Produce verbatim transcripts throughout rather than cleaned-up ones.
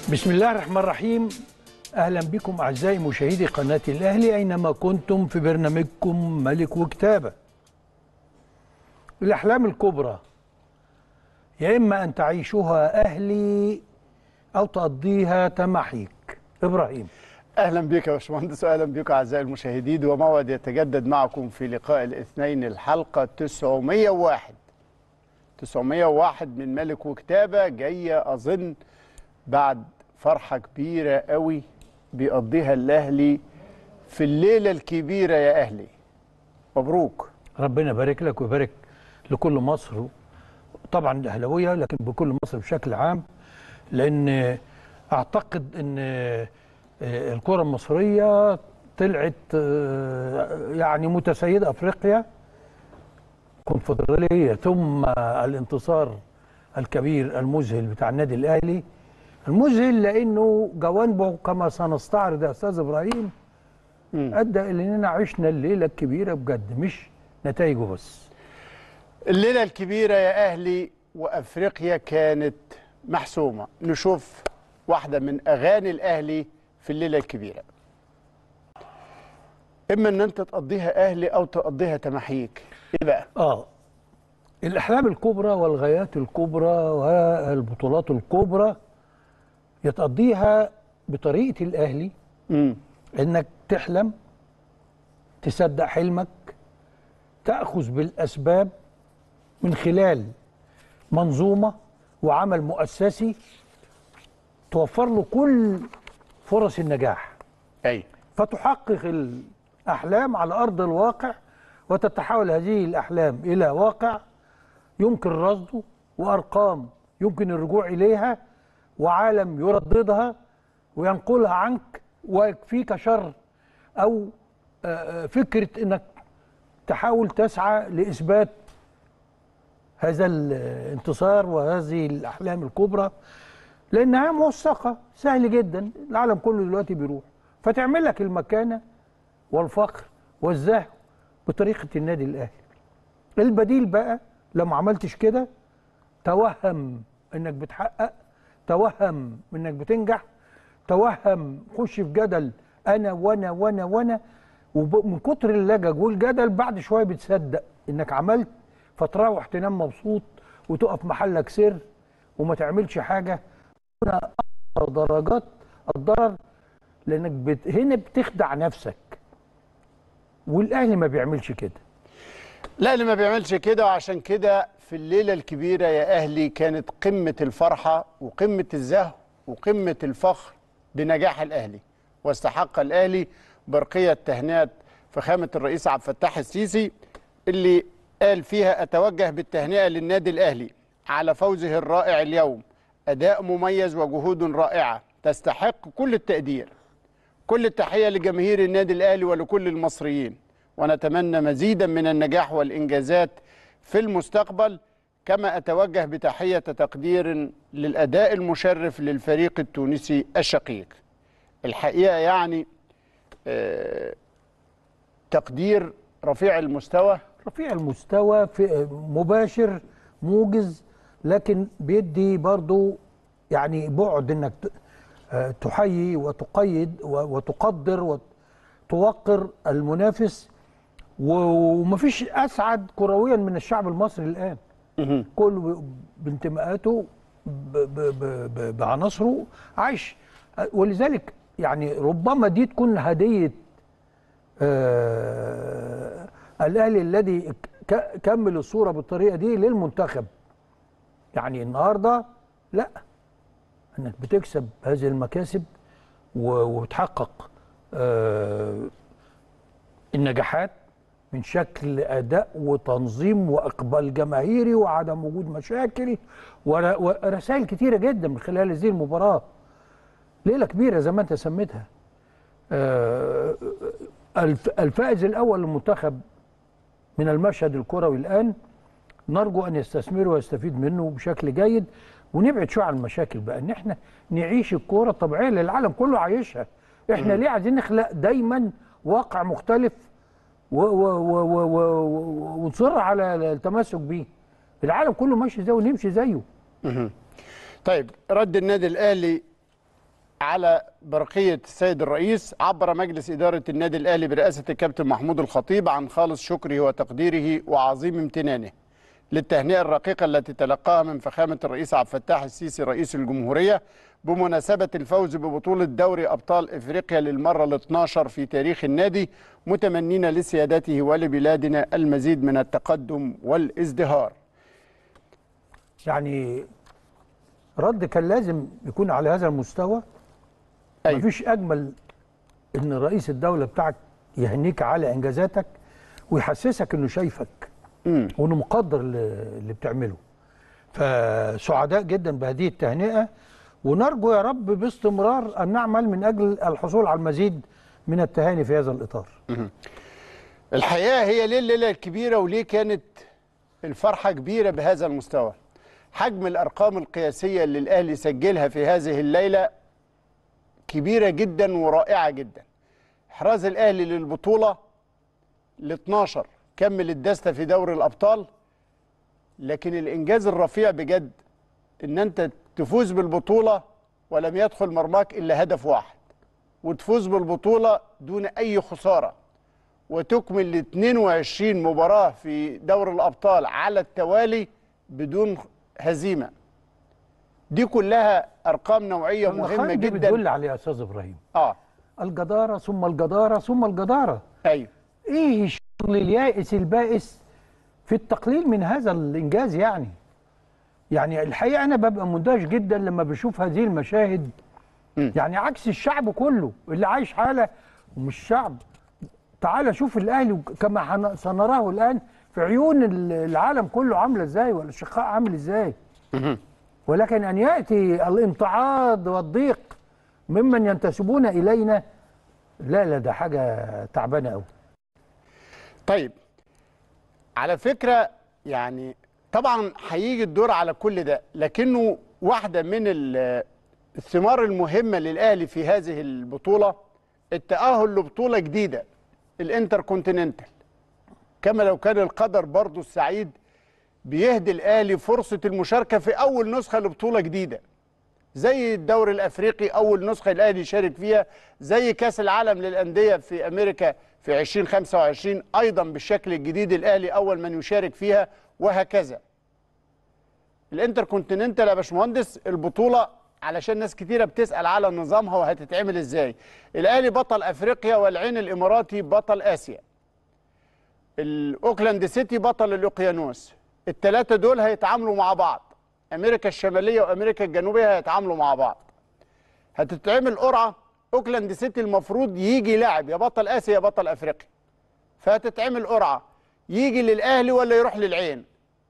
بسم الله الرحمن الرحيم. أهلا بكم أعزائي مشاهدي قناة الأهلي أينما كنتم في برنامجكم ملك وكتابة. الأحلام الكبرى يا إما أن تعيشها أهلي أو تقضيها تمحيك. إبراهيم، اهلا بك يا باشمهندس واهلا بك اعزائي المشاهدين، وموعد يتجدد معكم في لقاء الاثنين الحلقه تسعمائة وواحد تسعمائة وواحد من ملك وكتابه، جايه اظن بعد فرحه كبيره قوي بيقضيها الاهلي في الليله الكبيره. يا اهلي مبروك، ربنا يبارك لك ويبارك لكل مصر، طبعا الأهلاوية لكن بكل مصر بشكل عام، لأن أعتقد أن الكرة المصرية طلعت يعني متسيدة أفريقيا كونفدرالية، ثم الانتصار الكبير المذهل بتاع النادي الأهلي. المذهل لأنه جوانبه كما سنستعرض يا أستاذ إبراهيم أدى إلى أننا عشنا الليلة الكبيرة بجد، مش نتائجه بس. الليله الكبيره يا اهلي وافريقيا كانت محسومه. نشوف واحده من اغاني الاهلي في الليله الكبيره. اما ان انت تقضيها اهلي او تقضيها تمحيك. ايه بقى؟ اه الاحلام الكبرى والغايات الكبرى والبطولات الكبرى يتقضيها بطريقه الاهلي. امم انك تحلم، تصدق حلمك، تاخذ بالاسباب من خلال منظومه وعمل مؤسسي توفر له كل فرص النجاح، اي فتحقق الأحلام على أرض الواقع، وتتحول هذه الأحلام إلى واقع يمكن رصده، وأرقام يمكن الرجوع إليها، وعالم يرددها وينقلها عنك ويكفيك شر أو فكرة أنك تحاول تسعى لإثبات هذا الانتصار وهذه الأحلام الكبرى، لأنها موثقة سهل جدا، العالم كله دلوقتي بيروح، فتعمل لك المكانة والفخر والزهو بطريقة النادي الأهلي. البديل بقى لو ما عملتش كده، توهم انك بتحقق، توهم انك بتنجح، توهم خش في جدل انا وانا وانا وانا، ومن كتر اللجج والجدل بعد شوية بتصدق انك عملت، فتروح تنام مبسوط وتقف محلك سر وما تعملش حاجة. هنا أكثر درجات الضرر، لانك بت... هنا بتخدع نفسك، والاهلي ما بيعملش كده. لا، اللي ما بيعملش كده، وعشان كده في الليله الكبيره يا اهلي كانت قمه الفرحه وقمه الزهو وقمه الفخر بنجاح الاهلي، واستحق الاهلي برقيه تهنئه فخامه الرئيس عبد الفتاح السيسي، اللي قال فيها: اتوجه بالتهنئه للنادي الاهلي على فوزه الرائع اليوم، اداء مميز وجهود رائعه تستحق كل التقدير. كل التحية لجماهير النادي الأهلي ولكل المصريين، ونتمنى مزيدا من النجاح والإنجازات في المستقبل. كما أتوجه بتحية تقدير للأداء المشرف للفريق التونسي الشقيق. الحقيقة يعني آه تقدير رفيع المستوى رفيع المستوى في مباشر موجز، لكن بيدي برضو يعني بعد انك تحيي وتقيد وتقدر وتوقر المنافس. ومفيش اسعد كرويا من الشعب المصري الان، كله بانتماءاته بعناصره عايش. ولذلك يعني ربما دي تكون هديه آه الاهلي الذي كمل الصوره بالطريقه دي للمنتخب. يعني النهارده لا، انك بتكسب هذه المكاسب وتحقق آه النجاحات من شكل اداء وتنظيم واقبال جماهيري وعدم وجود مشاكل ورسائل كتيره جدا من خلال هذه المباراه. ليله كبيره زي ما انت سميتها. آه الفائز الاول للمنتخب من المشهد الكروي الان، نرجو ان يستثمره ويستفيد منه بشكل جيد، ونبعد شويه عن المشاكل بقى، ان احنا نعيش الكوره الطبيعيه اللي العالم كله عايشها. احنا ليه عايزين نخلق دايما واقع مختلف ونصر على التمسك بيه؟ العالم كله ماشي زيه ونمشي زيه. طيب، رد النادي الاهلي على برقية السيد الرئيس، عبر مجلس إدارة النادي الأهلي برئاسة الكابتن محمود الخطيب عن خالص شكره وتقديره وعظيم امتنانه للتهنئة الرقيقة التي تلقاها من فخامة الرئيس عبد الفتاح السيسي رئيس الجمهورية بمناسبة الفوز ببطولة دوري أبطال إفريقيا للمرة الاثنى عشر في تاريخ النادي، متمنين لسيادته ولبلادنا المزيد من التقدم والازدهار. يعني رد كان لازم يكون على هذا المستوى. أيوة. مفيش أجمل إن رئيس الدولة بتاعك يهنيك على إنجازاتك ويحسسك إنه شايفك مم. وإنه مقدر اللي بتعمله. فسعداء جدا بهذه التهنئة، ونرجو يا رب باستمرار أن نعمل من أجل الحصول على المزيد من التهاني في هذا الإطار. مم. الحقيقة هي ليه الليلة الكبيرة وليه كانت الفرحة كبيرة بهذا المستوى؟ حجم الأرقام القياسية اللي الأهلي سجلها في هذه الليلة كبيرة جدا ورائعة جدا. إحراز الأهلي للبطولة ال اثنى عشر، كمل الدستة في دوري الأبطال، لكن الإنجاز الرفيع بجد إن أنت تفوز بالبطولة ولم يدخل مرماك إلا هدف واحد، وتفوز بالبطولة دون أي خسارة، وتكمل ل اثنين وعشرين مباراة في دوري الأبطال على التوالي بدون هزيمة. دي كلها أرقام نوعية مهمة دي جدا بتدل على يا أستاذ إبراهيم آه الجدارة ثم الجدارة ثم الجدارة. أيوه. إيه الشغل اليائس البائس في التقليل من هذا الإنجاز؟ يعني يعني الحقيقة أنا ببقى مندهش جدا لما بشوف هذه المشاهد. م. يعني عكس الشعب كله اللي عايش حالة، ومش شعب. تعال شوف الأهلي كما سنراه الآن في عيون العالم كله عاملة إزاي، والأشقاء عامل إزاي. م. ولكن أن يأتي الامتعاض والضيق ممن ينتسبون إلينا، لا لا ده حاجة تعبانة قوي. طيب على فكرة يعني طبعا هيجي الدور على كل ده، لكنه واحدة من الثمار المهمة للأهلي في هذه البطولة التأهل لبطولة جديدة، الانتركونتيننتال. كما لو كان القدر برضو السعيد بيهدي الأهلي فرصة المشاركة في أول نسخة لبطولة جديدة، زي الدوري الأفريقي أول نسخة الأهلي يشارك فيها، زي كأس العالم للأندية في أمريكا في ألفين وخمسة وعشرين أيضا بالشكل الجديد الأهلي أول من يشارك فيها، وهكذا. الانتركونتيننتال يا باشمهندس البطولة علشان ناس كتيرة بتسأل على نظامها وهتتعمل إزاي. الأهلي بطل أفريقيا، والعين الإماراتي بطل آسيا، الأوكلاند سيتي بطل الأوقيانوس. الثلاثة دول هيتعاملوا مع بعض، أمريكا الشمالية وأمريكا الجنوبية هيتعاملوا مع بعض. هتتعمل قرعة، أوكلاند سيتي المفروض يجي لاعب يا بطل آسيا يا بطل أفريقيا، فهتتعمل قرعة يجي للأهلي ولا يروح للعين.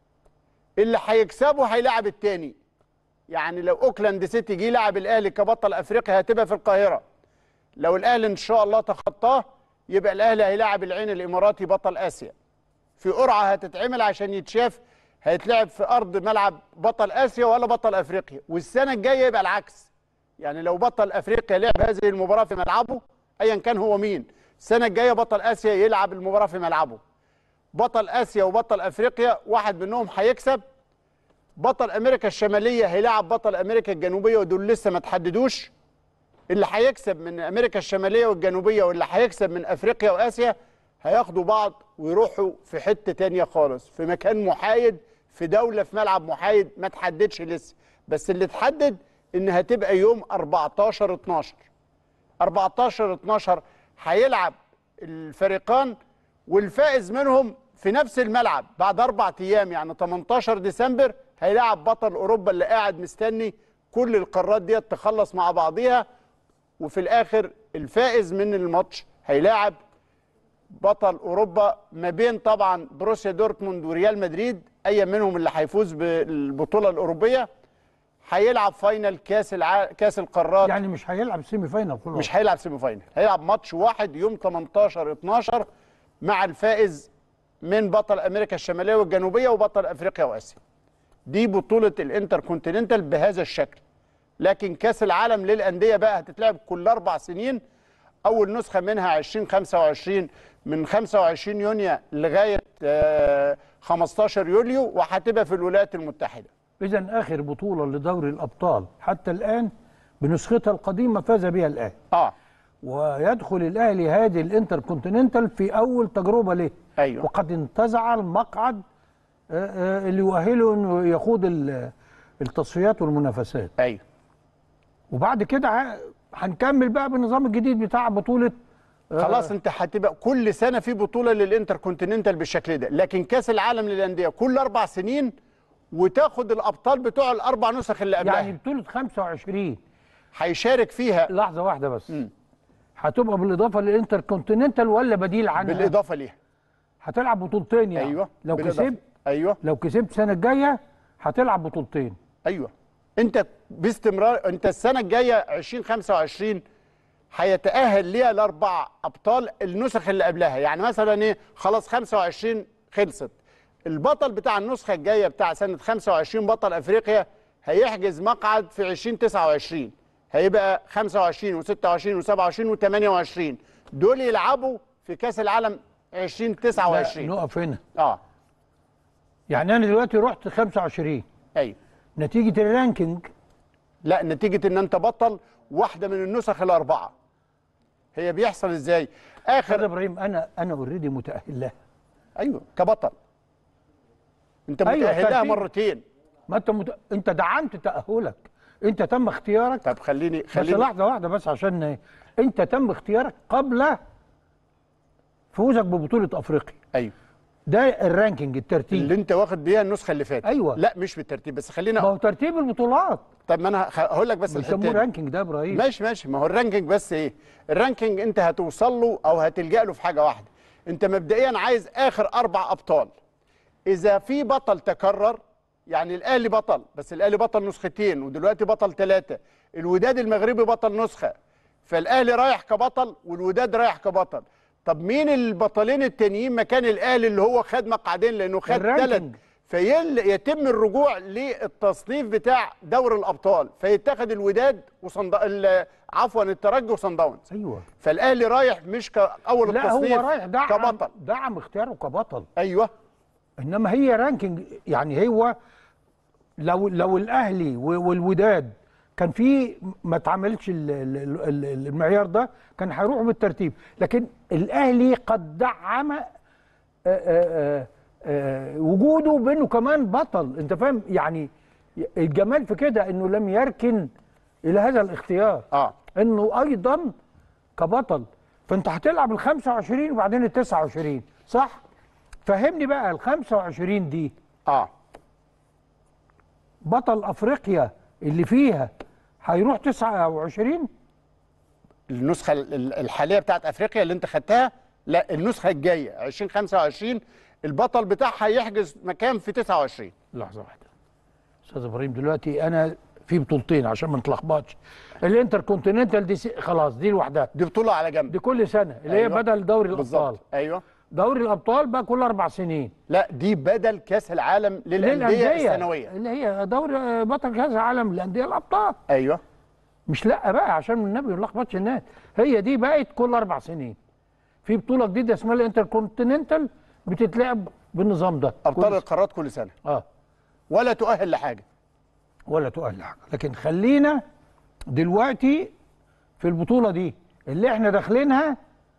اللي هيكسبه هيلاعب التاني. يعني لو أوكلاند سيتي جه لاعب الأهلي كبطل أفريقيا هتبقى في القاهرة، لو الأهلي إن شاء الله تخطاه يبقى الأهلي هيلاعب العين الإماراتي بطل آسيا في قرعة هتتعمل عشان يتشاف هيتلعب في أرض ملعب بطل آسيا ولا بطل أفريقيا. والسنة الجاية يبقى العكس، يعني لو بطل أفريقيا لعب هذه المباراة في ملعبه أيا كان هو مين، السنة الجاية بطل آسيا يلعب المباراة في ملعبه. بطل آسيا وبطل أفريقيا واحد منهم هيكسب. بطل أمريكا الشمالية هيلاعب بطل أمريكا الجنوبية، ودول لسه ما تحددوش. اللي هيكسب من أمريكا الشمالية والجنوبية واللي هيكسب من أفريقيا وآسيا هياخدوا بعض ويروحوا في حتة تانية خالص، في مكان محايد، في دولة في ملعب محايد ما تحددش لسه، بس اللي تحدد إن هتبقى يوم أربعتاشر اتناشر. أربعتاشر اتناشر هيلعب الفريقان، والفائز منهم في نفس الملعب بعد أربع أيام، يعني تمنتاشر ديسمبر هيلعب بطل أوروبا اللي قاعد مستني كل القارات دي تخلص مع بعضيها. وفي الآخر الفائز من الماتش هيلاعب بطل أوروبا، ما بين طبعا بروسيا دورتموند وريال مدريد، أي منهم اللي هيفوز بالبطولة الأوروبية هيلعب فاينل كاس الع... كاس القارات. يعني مش هيلعب سيمي فاينل كله، مش هيلعب سيمي فاينل، هيلعب ماتش واحد يوم تمنتاشر اتناشر مع الفائز من بطل أمريكا الشمالية والجنوبية وبطل أفريقيا وآسيا. دي بطولة الانتركونتيننتال بهذا الشكل. لكن كاس العالم للأندية بقى هتتلعب كل أربع سنين، أول نسخة منها ألفين وخمسة وعشرين من خمسة وعشرين يونيو لغاية خمستاشر يوليو، وهتبقى في الولايات المتحدة. إذن آخر بطولة لدوري الأبطال حتى الآن بنسختها القديمه فاز بها الاهلي. اه ويدخل الاهلي هذه الانتر كونتيننتال في اول تجربه له. ايوه. وقد انتزع المقعد اللي يؤهله انه يخوض التصفيات والمنافسات. ايوه. وبعد كده هنكمل بقى بالنظام الجديد بتاع بطوله. خلاص انت هتبقى كل سنه في بطوله للانتر كونتيننتال بالشكل ده، لكن كاس العالم للانديه كل اربع سنين وتاخد الابطال بتوع الاربع نسخ اللي قبلها. يعني بطوله خمسة وعشرين هيشارك فيها. لحظه واحده بس. م. هتبقى بالاضافه للانتر كونتيننتال ولا بديل عنها؟ بالاضافه ليها. هتلعب بطولتين يعني. ايوه. لو كسبت ايوه لو كسبت السنه الجايه هتلعب بطولتين. ايوه. انت باستمرار انت السنه الجايه ألفين وخمسة وعشرين هيتاهل ليها الاربع ابطال النسخ اللي قبلها. يعني مثلا ايه، خلاص خمسة وعشرين خلصت، البطل بتاع النسخه الجايه بتاع سنه خمسة وعشرين بطل افريقيا هيحجز مقعد في ألفين وتسعة وعشرين، هيبقى خمسة وعشرين وستة وعشرين وسبعة وعشرين وثمانية وعشرين دول يلعبوا في كاس العالم ألفين وتسعة وعشرين. لا نقف هنا. اه يعني انا دلوقتي رحت خمسة وعشرين. ايوه. نتيجه الرانكينج. لا، نتيجه ان انت بطل واحده من النسخ الاربعه. هي بيحصل ازاي؟ اخر ابراهيم انا انا اوريدي متاهل لها. ايوه كبطل انت متاهل أيوة لها مرتين. ما انت مت... انت دعمت تاهلك، انت تم اختيارك. طب خليني خليني بس لحظه واحده بس عشان انت تم اختيارك قبل فوزك ببطوله افريقيا. ايوه. ده الرانكينج، الترتيب اللي انت واخد بيها النسخه اللي فاتت. ايوه. لا مش بالترتيب، بس خلينا ما هو ترتيب البطولات. طب ما انا هقول لك بس بيسموه رانكينج ده يا ابراهيم. ماشي ماشي، ما هو الرانكينج بس ايه؟ الرانكينج انت هتوصل له او هتلجأ له في حاجه واحده. انت مبدئيا عايز اخر اربع ابطال. اذا في بطل تكرر، يعني الاهلي بطل، بس الاهلي بطل نسختين ودلوقتي بطل ثلاثه، الوداد المغربي بطل نسخه، فالاهلي رايح كبطل والوداد رايح كبطل. طب مين البطلين التانيين مكان الاهلي اللي هو خد مقعدين لانه خد ثلاث؟ فيتم الرجوع للتصنيف بتاع دوري الابطال، فيتخذ الوداد وصند عفوا الترجي وصن داونز. ايوه. فالاهلي رايح مش كاول لا التصنيف، هو رايح دعم كبطل، دعم اختياره كبطل. ايوه. انما هي رانكينج، يعني هو لو لو الاهلي والوداد كان في ما اتعملش المعيار ده كان هيروحوا بالترتيب، لكن الاهلي قد دعم آآ آآ آآ وجوده بانه كمان بطل. انت فاهم يعني الجمال في كده انه لم يركن الى هذا الاختيار. اه انه ايضا كبطل. فانت هتلعب ال خمسة وعشرين وبعدين ال تسعة وعشرين، صح؟ فهمني بقى ال خمسة وعشرين دي اه بطل افريقيا اللي فيها هيروح تسعة وعشرين؟ النسخه الحاليه بتاعت افريقيا اللي انت خدتها؟ لا، النسخه الجايه ألفين وخمسة وعشرين البطل بتاعها يحجز مكان في تسعة وعشرين. لحظه واحده استاذ ابراهيم، دلوقتي انا في بطولتين عشان ما نتلخبطش. الانتر كونتيننتال دي خلاص دي لوحدها، دي بطوله على جنب، دي كل سنه اللي أيوة. هي بدل دوري الابطال. بالظبط. ايوه. دوري الابطال بقى كل اربع سنين. لا دي بدل كاس العالم للانديه السنويه، اللي هي دوري بطل كاس العالم للانديه الابطال. ايوه. مش لا بقى عشان النبي ما يلخبطش الناس، هي دي بقت كل اربع سنين في بطوله جديده اسمها الانتر كونتيننتال بتتلعب بالنظام ده. ابطال القارات كل سنه. اه ولا تؤهل لحاجه. ولا تؤهل لحاجه، لكن خلينا دلوقتي في البطوله دي اللي احنا داخلينها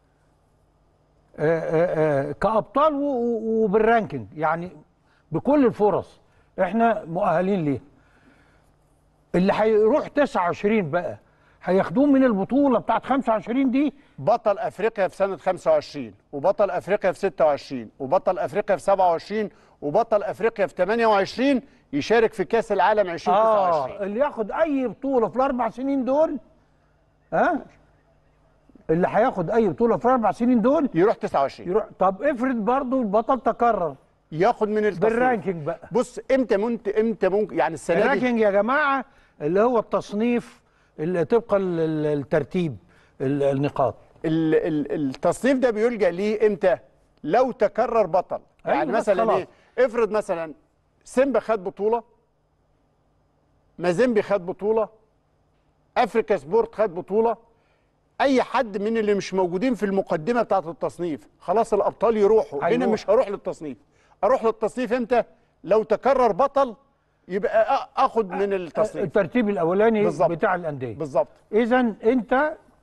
آآ آآ كابطال وبالرانكينج، يعني بكل الفرص احنا مؤهلين ليه. اللي هيروح تسعة وعشرين بقى هياخدوه من البطوله بتاعت خمسة وعشرين دي. بطل افريقيا في سنه خمسة وعشرين، وبطل افريقيا في ستة وعشرين، وبطل افريقيا في سبعة وعشرين، وبطل افريقيا في ثمانية وعشرين يشارك في كاس العالم ألفين وتسعة وعشرين. اه اللي ياخد اي بطوله في الاربع سنين دول، ها اللي هياخد اي بطوله في الاربع سنين دول يروح تسعة وعشرين. يروح. طب افرض برضو البطل تكرر، ياخد من التصنيف بالرانكينج بقى. بص امتى منت امتى ممكن يعني السنه دي الرانكينج يا جماعه اللي هو التصنيف اللي طبقا للترتيب النقاط. ال ال التصنيف ده بيلجأ ليه امتى؟ لو تكرر بطل. يعني أيوة مثلا ايه؟ افرض مثلا سيمبا خد بطوله، مازيمبي خد بطوله، افريكا سبورت خد بطوله، اي حد من اللي مش موجودين في المقدمه بتاعه التصنيف خلاص الابطال يروحوا. هنا مش هروح للتصنيف. اروح للتصنيف امتى؟ لو تكرر بطل يبقى أ- اخد من التصنيف الترتيب الاولاني بالظبط. بتاع الانديه. بالظبط. اذا انت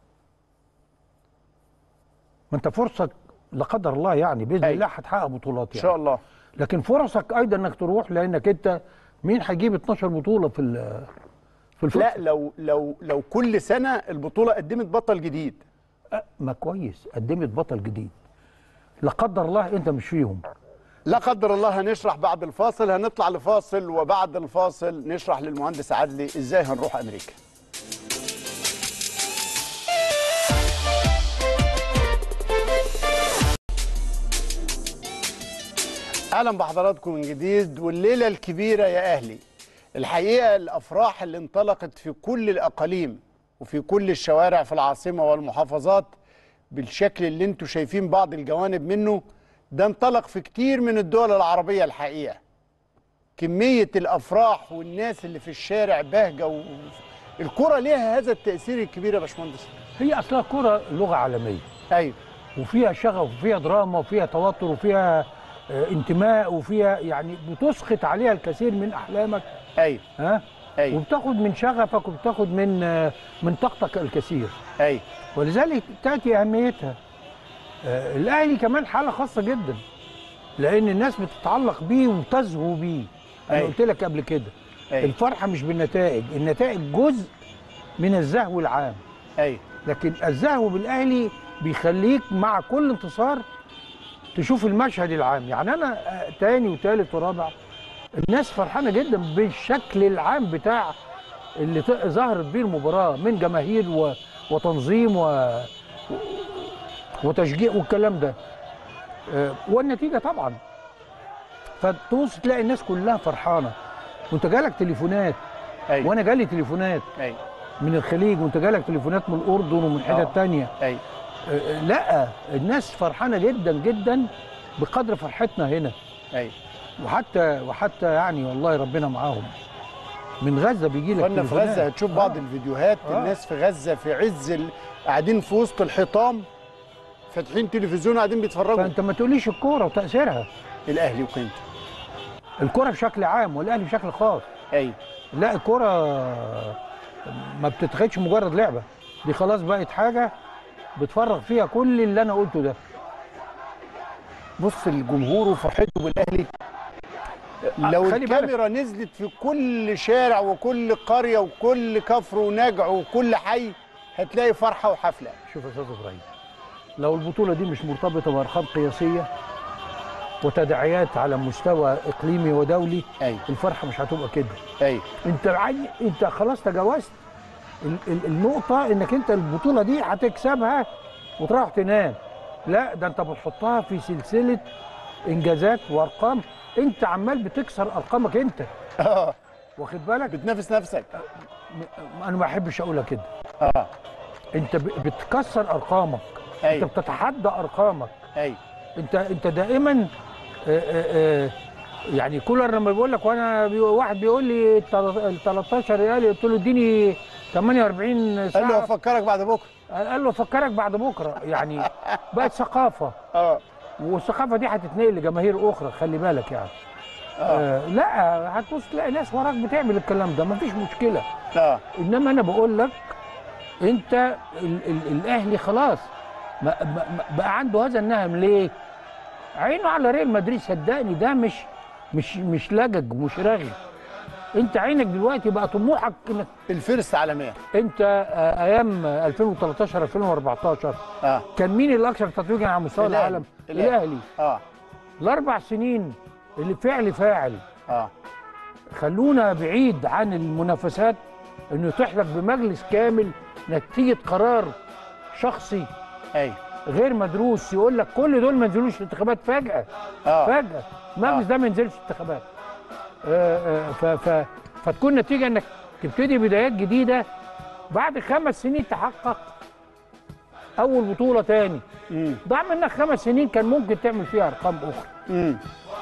ما انت فرصك لا قدر الله يعني باذن أي. الله هتحقق بطولات يعني ان شاء الله. لكن فرصك ايضا انك تروح، لانك انت مين هيجيب اتناشر بطوله في ال- في الفرصه؟ لا، لو لو لو كل سنه البطوله قدمت بطل جديد. أه، ما كويس قدمت بطل جديد، لا قدر الله انت مش فيهم. لا قدر الله. هنشرح بعد الفاصل، هنطلع لفاصل وبعد الفاصل نشرح للمهندس عدلي ازاي هنروح امريكا. اهلا بحضراتكم من جديد، والليله الكبيره يا اهلي. الحقيقه الافراح اللي انطلقت في كل الاقاليم وفي كل الشوارع في العاصمه والمحافظات بالشكل اللي انتم شايفين بعض الجوانب منه، ده انطلق في كتير من الدول العربيه. الحقيقه كميه الافراح والناس اللي في الشارع بهجه و... الكره ليها هذا التاثير الكبير يا باشمهندس. هي اصلها كره لغه عالميه، ايوه، وفيها شغف وفيها دراما وفيها توتر وفيها آه، انتماء، وفيها يعني بتسقط عليها الكثير من احلامك. ايوه، ها ايوه، وبتاخد من شغفك وبتاخد من آه، من طاقتك الكثير، ايوه، ولذلك تاتي اهميتها. آه، الاهلي كمان حاله خاصه جدا، لان الناس بتتعلق بيه وتزهو بيه. انا أيوة. قلت لك قبل كده أيوة. الفرحه مش بالنتائج، النتائج جزء من الزهو العام، ايوه، لكن الزهو بالاهلي بيخليك مع كل انتصار تشوف المشهد العام. يعني انا آه، تاني وتالت ورابع الناس فرحانه جدا بالشكل العام بتاع اللي ت- ظهرت بيه المباراه من جماهير و... وتنظيم و... وتشجيع والكلام ده، آه، والنتيجه طبعا. فتبص تلاقي الناس كلها فرحانه، وانت جالك تليفونات، ايوه، وانا جالي تليفونات ايوه، من الخليج، وانت جالك تليفونات من الاردن ومن آه. حتت تانيه. ايوه، آه، لا الناس فرحانه جدا جدا بقدر فرحتنا هنا. ايوه. وحتى وحتى يعني والله ربنا معاهم. من غزه بيجي لك كنا في تليفونات. غزه هتشوف آه. بعض الفيديوهات. آه. الناس في غزه في عز ال... قاعدين في وسط الحيطان فاتحين تلفزيون قاعدين بيتفرجوا. فانت ما تقوليش الكوره وتاثيرها، الاهلي وقيمته. الكوره بشكل عام والاهلي بشكل خاص. ايوه، لا الكوره ما بتتخدش مجرد لعبه، دي خلاص بقت حاجه بتفرغ فيها كل اللي انا قلته ده. بص الجمهور وفرحته بالاهلي. لو خلي بالك. الكاميرا نزلت في كل شارع وكل قريه وكل كفر ونجع وكل حي هتلاقي فرحه وحفله. شوف يا استاذ ابراهيم، لو البطوله دي مش مرتبطه بارقام قياسيه وتداعيات على مستوى اقليمي ودولي، ايوه، الفرحه مش هتبقى كده. ايوه، انت عاي... انت خلاص تجاوزت ال... ال... النقطه انك انت البطوله دي هتكسبها وتروح تنام. لا ده انت بتحطها في سلسله انجازات وارقام، انت عمال بتكسر ارقامك انت. اه واخد بالك؟ بتنافس نفسك. م- انا ما بحبش اقولها كده. اه انت ب... بتكسر ارقامك. أيوة. انت بتتحدى ارقامك. ايوه، انت انت دائما آه، آه، آه، يعني كولر لما بيقول لك، وانا بي... واحد بيقول لي ال تلتاشر ريال، قلت له اديني تمنية واربعين ساعه، قال له افكرك بعد بكره. قال له افكرك بعد بكره. يعني بقت ثقافه، اه والثقافه دي هتتنقل لجماهير اخرى، خلي بالك يعني. آه لا هتبص تلاقي ناس وراك بتعمل الكلام ده، مفيش مشكله. اه انما انا بقول لك انت ال ال الاهلي خلاص ما ما بقى عنده هذا النهم. ليه؟ عينه على ريال مدريد. صدقني ده مش مش مش لجج، مش رغي. انت عينك دلوقتي بقى طموحك انك الفرس عالميه. انت آه، ايام ألفين وتلتاشر ألفين واربعتاشر اه كان مين الاكثر تتويجا على مستوى الأهلي. العالم؟ الأهلي. الاهلي. اه الاربع سنين اللي فعل فاعل اه خلونا بعيد عن المنافسات، انه يتيح لك بمجلس كامل نتيجه قرار شخصي ايوه، غير مدروس يقول لك كل دول ما ينزلوش انتخابات فجاه. اه فجاه المجلس آه. ده ما ينزلش انتخابات. آه، آه، ف ف فتكون نتيجه انك تبتدي بدايات جديده بعد خمس سنين تحقق اول بطوله تاني. امم ضاع منك خمس سنين كان ممكن تعمل فيها ارقام اخرى. امم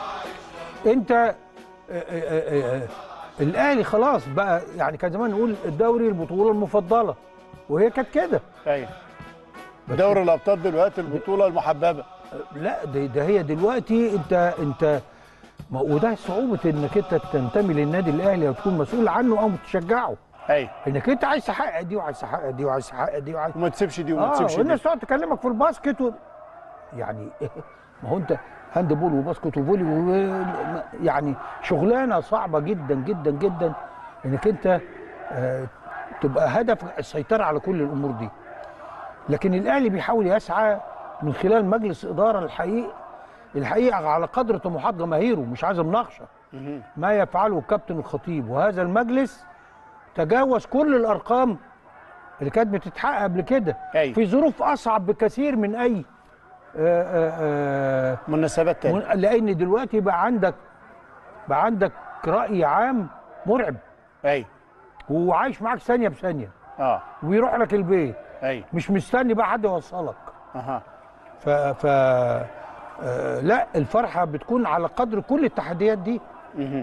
انت آه، آه، آه، الاهلي خلاص بقى، يعني كان زمان نقول الدوري البطوله المفضله، وهي كانت كده. ايوه، دوري الابطال دلوقتي البطوله المحببه. لا ده, ده هي دلوقتي انت انت ما وده صعوبه انك انت تنتمي للنادي الاهلي او تكون مسؤول عنه او تشجعه. ايوه، انك انت عايز تحقق دي وعايز تحقق دي وعايز تحقق دي وعايز وما تسيبش دي وما اه تسيبش دي. والناس تقعد تكلمك في الباسكت و... يعني ما هو انت هاند بول وباسكت وفولي و... يعني شغلانه صعبه جدا جدا جدا انك انت آه تبقى هدف السيطره على كل الامور دي. لكن الاهلي بيحاول يسعى من خلال مجلس اداره الحقيقه الحقيقه على قدر طموحات جماهيره، مش عايز مناقشه. ما يفعله الكابتن الخطيب وهذا المجلس تجاوز كل الارقام اللي كانت بتتحقق قبل كده أيوة. في ظروف اصعب بكثير من اي آآ آآ مناسبات تانية. لان دلوقتي بقى عندك بقى عندك راي عام مرعب. ايوه، وعايش معاك ثانيه بثانيه. اه ويروح لك البيت. ايوه، مش مستني بقى حد يوصلك. اها. ف ف آه لا الفرحه بتكون على قدر كل التحديات دي. اها.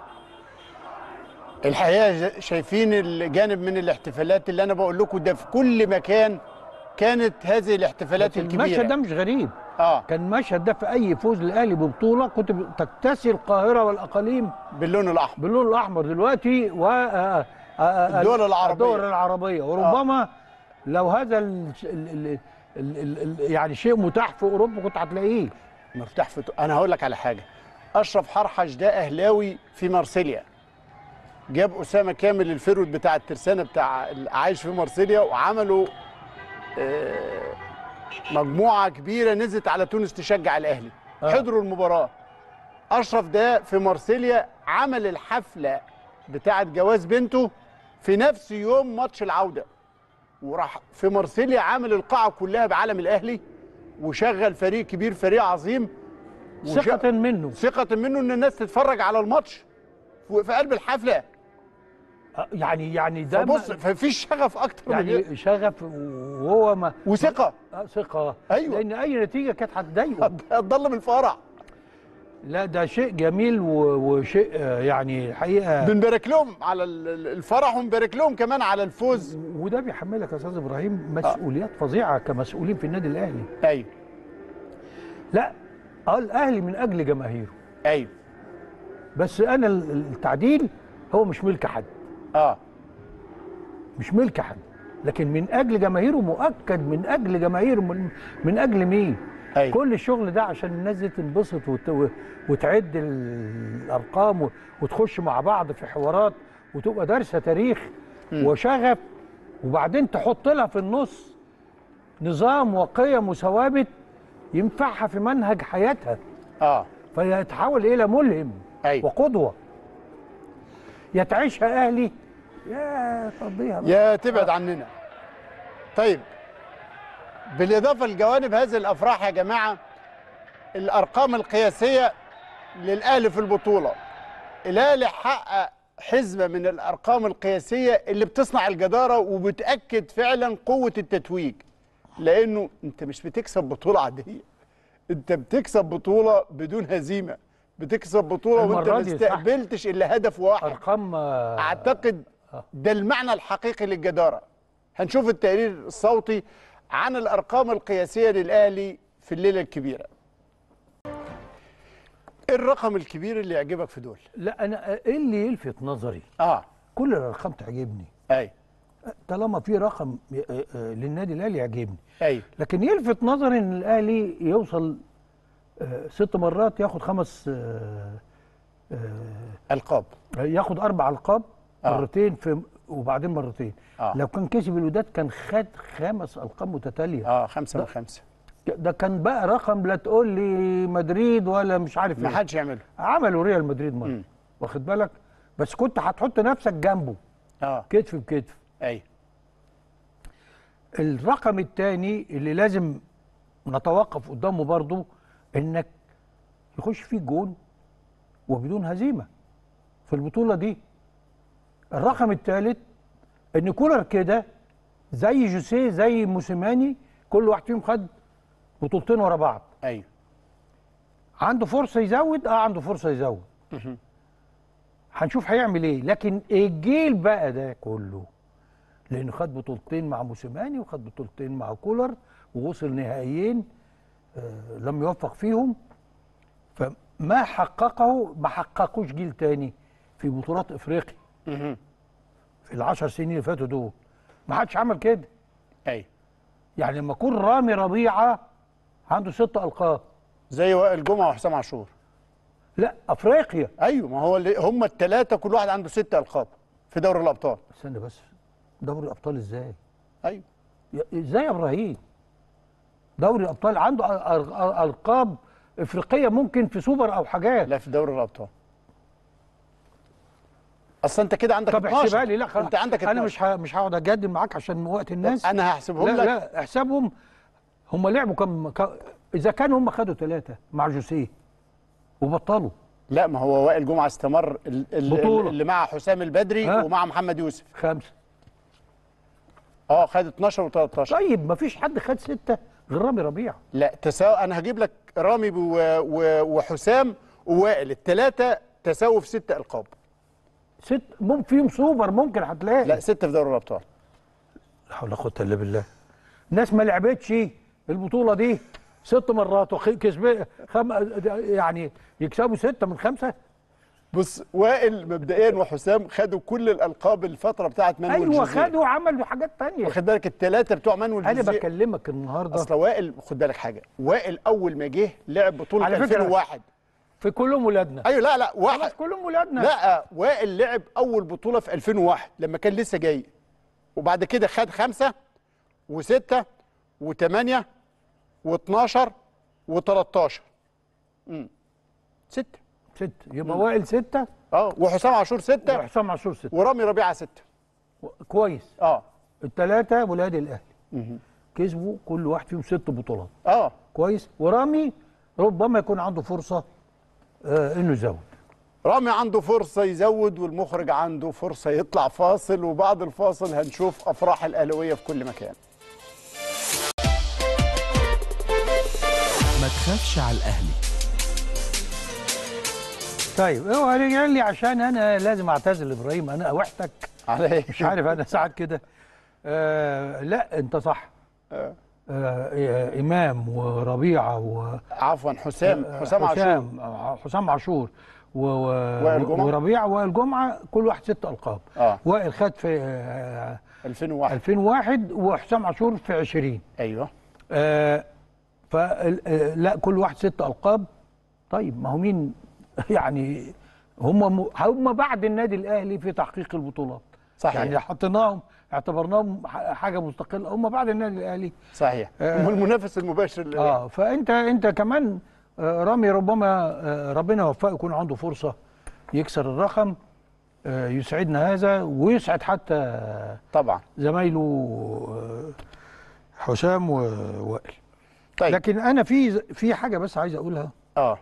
الحقيقه شايفين الجانب من الاحتفالات اللي انا بقول لكم ده في كل مكان كانت هذه الاحتفالات الكبيره. المشهد ده مش غريب. اه كان المشهد ده في اي فوز للاهلي ببطوله كنت تكتسي القاهره والاقاليم باللون الاحمر. باللون الاحمر دلوقتي و الدول العربيه الدول العربيه وربما آه. لو هذا ال ال ال ال ال يعني شيء متاح في اوروبا كنت هتلاقيه مرتاح في. انا هقول لك على حاجه. اشرف حرحش ده اهلاوي في مارسيليا، جاب اسامه كامل الفيرود بتاع الترسانه بتاع عايش في مارسيليا، وعملوا آه مجموعه كبيره نزلت على تونس تشجع الاهلي. آه. حضروا المباراه. اشرف ده في مارسيليا عمل الحفله بتاعه جواز بنته في نفس يوم ماتش العوده، وراح في مارسيليا عامل القاعه كلها بعلم الاهلي، وشغل فريق كبير، فريق عظيم، ثقة منه ثقة منه ان الناس تتفرج على الماتش في قلب الحفله. يعني يعني ده بص ففيش شغف اكتر يعني من كده. شغف وهو ما وثقه. آه ثقه. ايوه، لان اي نتيجه كانت هتضايقه هتضل بالفرع. لا ده شيء جميل وشيء يعني حقيقه بنبارك لهم على الفرح وبنبارك لهم كمان على الفوز. وده بيحملك يا استاذ ابراهيم مسؤوليات آه. فظيعه كمسؤولين في النادي الاهلي. ايوه. لا اه الاهلي من اجل جماهيره. ايوه. بس انا التعديل هو مش ملك حد. اه مش ملك حد، لكن من اجل جماهيره، مؤكد من اجل جماهيره. من, من اجل مين؟ أيوة. كل الشغل ده عشان الناس دي تنبسط وت... وتعد الارقام وتخش مع بعض في حوارات وتبقى دارسه تاريخ م. وشغف، وبعدين تحط لها في النص نظام وقيم وثوابت ينفعها في منهج حياتها. اه فيتحول الى ملهم. أيوة. وقدوه يتعيشها اهلي يا تقضيها يا تبعد آه. عننا. طيب بالاضافه لجوانب هذه الافراح يا جماعه، الارقام القياسيه للاهلي في البطوله. الاهلي حقق حزمه من الارقام القياسيه اللي بتصنع الجداره وبتاكد فعلا قوه التتويج، لانه انت مش بتكسب بطوله عاديه، انت بتكسب بطوله بدون هزيمه، بتكسب بطوله وانت ما استقبلتش الا هدف واحد. ارقام اعتقد ده المعنى الحقيقي للجداره. هنشوف التقرير الصوتي عن الارقام القياسيه للاهلي في الليله الكبيره. ايه الرقم الكبير اللي يعجبك في دول؟ لا انا ايه اللي يلفت نظري؟ اه كل الارقام تعجبني. اي طالما في رقم للنادي الاهلي يعجبني. اي لكن يلفت نظري ان الاهلي يوصل ست مرات ياخد خمس القاب، ياخد اربع القاب آه. مرتين في وبعدين مرتين. آه. لو كان كسب الوداد كان خد خمس القاب متتاليه. اه خمسه من خمسه. ده كان بقى رقم لا تقول لي مدريد ولا مش عارف ما حدش يعمله. عملوا ريال مدريد مره، واخد بالك؟ بس كنت هتحط نفسك جنبه اه كتف بكتف. اي الرقم الثاني اللي لازم نتوقف قدامه برضو انك يخش فيه جون وبدون هزيمه في البطوله دي. الرقم الثالث ان كولر كده زي جوسيه زي موسيماني كل واحد فيهم خد بطولتين ورا بعض. ايوه عنده فرصه يزود، اه عنده فرصه يزود. هنشوف هيعمل ايه. لكن الجيل بقى ده كله لانه خد بطولتين مع موسيماني وخد بطولتين مع كولر ووصل نهائيين آه لم يوفق فيهم. ما حققه ما حققوش جيل تاني في بطولات افريقيا مهم. في العشر سنين اللي فاتوا دول. ما حدش عمل كده. ايوه يعني لما يكون رامي ربيعه عنده ست القاب. زي وائل جمعه وحسام عاشور. لا افريقيا. ايوه ما هو اللي هم الثلاثه كل واحد عنده ست القاب في دوري الابطال. استنى بس، دوري الابطال ازاي؟ ايوه يا- ازاي يا ابراهيم؟ دوري الابطال عنده أ- أ- أ- القاب افريقيه ممكن في سوبر او حاجات. لا في دوري الابطال. اصل انت كده عندك طب اتناشر. احسبها لي. لا خلاص، انت عندك انا اتناشر. مش ه- مش هقعد اجادل معاك عشان وقت الناس. انا هحسبهم لا لك. لا احسبهم. هم لعبوا كم ك- اذا كانوا هم خدوا ثلاثه مع جوسيه وبطلوا لا ما هو وائل جمعه استمر ال- ال- بطولة. اللي مع حسام البدري ها؟ ومع محمد يوسف. خمسه. اه خد اتناشر وتلتاشر. طيب ما فيش حد خد سته غير رامي ربيعه. لا تساوي. انا هجيب لك رامي و- و- وحسام ووائل الثلاثه تساووا في ست القاب. ست ممكن فيهم سوبر ممكن هتلاقي. لا سته في دوري الابطال. لا حول ولا قوه الا بالله. ناس ما لعبتش البطوله دي ست مرات وكسب خم... يعني يكسبوا سته من خمسه. بص وائل مبدئيا وحسام خدوا كل الالقاب الفتره بتاعت مانويل ايوه جوزيه. خدوا وعملوا حاجات تانية. واخد بالك الثلاثه بتوع مانويل انا جوزيه. بكلمك النهارده اصل وائل خد بالك حاجه، وائل اول ما جه لعب بطوله على فكرة ألفين وواحد. في كلهم ولادنا. ايوه لا لا واحد. خلاص كلهم ولادنا. لا وائل لعب اول بطوله في ألفين وواحد لما كان لسه جاي، وبعد كده خد خمسه وسته وثمانيه واتناشر وتلتاشر. امم سته. ست يبقى وائل سته اه وحسام عاشور سته وحسام عاشور سته. ورامي ربيعه سته. كويس. اه الثلاثه ولاد الاهلي كسبوا كل واحد فيهم ست بطولات. اه كويس. ورامي ربما يكون عنده فرصه آه انه يزود. رامي عنده فرصة يزود، والمخرج عنده فرصة يطلع فاصل، وبعد الفاصل هنشوف أفراح الأهلاوية في كل مكان. ما تخافش على الأهلي. طيب اوعى رجع لي عشان انا لازم اعتذر ابراهيم، انا اوحتك على إيه؟ مش عارف انا ساعات كده. آه لا انت صح. آه. آه امام وربيعه و عفوا حسام حسام عاشور حسام حسام عاشور و... وائل جمعة. وربيعه وائل جمعه كل واحد ست القاب. اه وائل خد في آه ألفين وواحد. ألفين وواحد وحسام عاشور في عشرين. ايوه آه ف آه، لا كل واحد ست القاب. طيب ما هو مين يعني هم م... هم بعد النادي الاهلي في تحقيق البطولات. صحيح. يعني حطيناهم اعتبرناهم ح- حاجه مستقله، هم بعد النادي الاهلي. صحيح. آه. هم المنافس المباشر لل- اه فانت انت كمان آه، رامي ربما آه، ربنا يوفقه يكون عنده فرصه يكسر الرقم. آه، يسعدنا هذا ويسعد حتى طبعا. زمايله آه، حسام ووائل. طيب لكن انا في في حاجه بس عايز اقولها. اه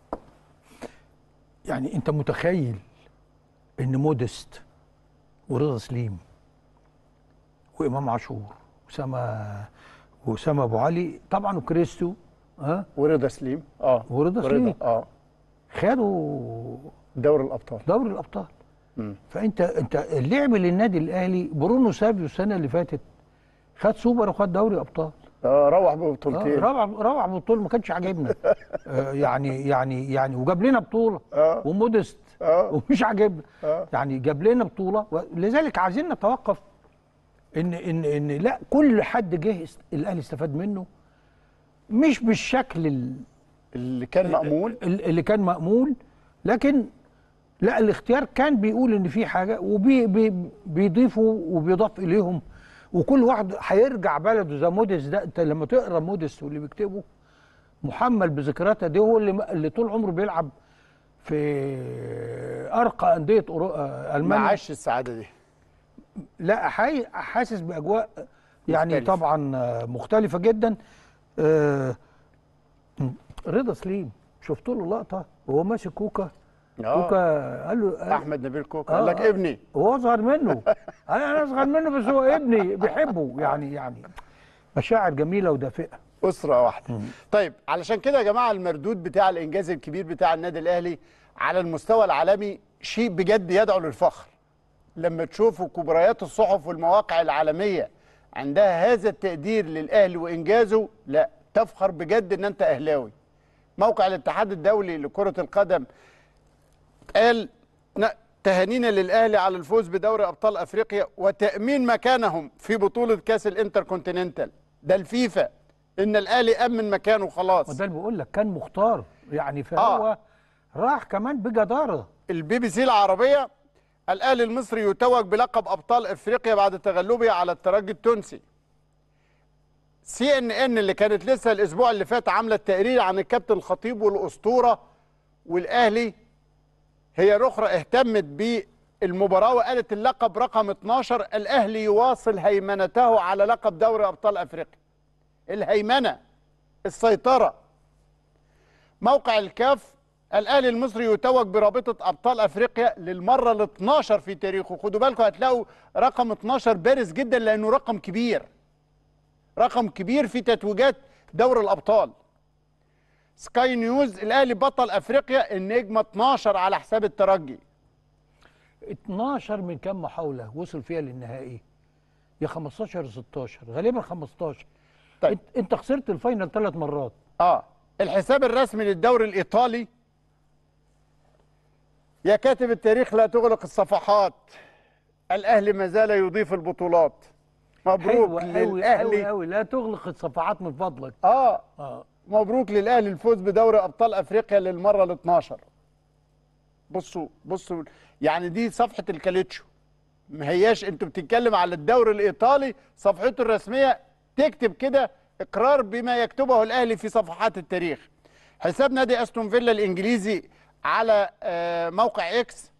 يعني انت متخيل ان مودست ورضا سليم وامام عاشور وسام وسام ابو علي طبعا وكريستو ها ورضا سليم اه ورضا سليم اه خدوا دوري الابطال. دوري الابطال. مم. فانت انت اللعب للنادي الاهلي برونو سابيو السنه اللي فاتت خد سوبر وخد دوري ابطال. اه روح آه ببطولتين. روع روع بطوله ما كانش عاجبنا. آه يعني يعني يعني وجاب لنا بطوله آه. ومودست آه. ومش عاجبنا. آه. يعني جاب لنا بطوله ولذلك عايزين نتوقف ان ان ان لا كل حد جه است- الاهلي استفاد منه مش بالشكل ال- اللي كان مأمول. ال- اللي كان مأمول، لكن لا الاختيار كان بيقول ان في حاجه وبيضيفوا وبيضاف اليهم، وكل واحد هيرجع بلده زي موديس ده. انت لما تقرا موديس واللي بيكتبه محمل بذكرياتها دي، هو اللي اللي طول عمره بيلعب في ارقى انديه أورو- ما المانيا. عاش السعادة دي. لا حي- حاسس باجواء يعني مختلفة. طبعا آه، مختلفه جدا. آه، رضا سليم شفت له لقطه وهو ماسك كوكا. آه. كوكا قال له قال احمد نبيل كوكا آه، قال لك آه. ابني. هو اصغر منه. انا انا اصغر منه بس هو ابني بيحبه يعني يعني مشاعر جميله ودافئه. أسرة واحدة. طيب علشان كده يا جماعة المردود بتاع الإنجاز الكبير بتاع النادي الأهلي على المستوى العالمي شيء بجد يدعو للفخر. لما تشوفوا كبريات الصحف والمواقع العالمية عندها هذا التقدير للأهلي وإنجازه، لا تفخر بجد إن أنت أهلاوي. موقع الاتحاد الدولي لكرة القدم قال تهانينا للأهلي على الفوز بدوري أبطال أفريقيا وتأمين مكانهم في بطولة كأس الانتركونتيننتال. ده الفيفا إن الأهلي أمن مكانه خلاص. وده اللي بقول لك كان مختار يعني، فهو آه. راح كمان بجدارة. البي بي سي العربية، الأهلي المصري يتوج بلقب أبطال أفريقيا بعد تغلبه على الترجي التونسي. سي ان ان اللي كانت لسه الأسبوع اللي فات عاملة تقرير عن الكابتن الخطيب والأسطورة والأهلي، هي الأخرى اهتمت بالمباراة وقالت اللقب رقم اتناشر الأهلي يواصل هيمنته على لقب دوري أبطال أفريقيا. الهيمنة، السيطرة. موقع الكاف، الأهلي المصري يتوج برابطة أبطال أفريقيا للمرة ال اتناشر في تاريخه. خدوا بالكم هتلاقوا رقم اتناشر بارز جدا لأنه رقم كبير، رقم كبير في تتويجات دوري الأبطال. سكاي نيوز، الأهلي بطل أفريقيا، النجمة اتناشر على حساب الترجي. اتناشر من كام محاولة وصل فيها للنهائي؟ يا خمستاشر يا ستاشر، غالبا خمستاشر. طيب انت خسرت الفاينل ثلاث مرات. اه الحساب الرسمي للدوري الإيطالي، يا كاتب التاريخ لا تغلق الصفحات، الأهلي ما زال يضيف البطولات. مبروك للأهلي. قوي قوي، لا تغلق الصفحات من فضلك. اه اه مبروك للأهلي الفوز بدوري أبطال أفريقيا للمرة ال اتناشر. بصوا بصوا، يعني دي صفحة الكاليتشو، ما هياش انتوا بتتكلم على الدوري الإيطالي صفحته الرسمية تكتب كده إقرار بما يكتبه الأهلي في صفحات التاريخ. حساب نادي أستون فيلا الإنجليزي على موقع إكس،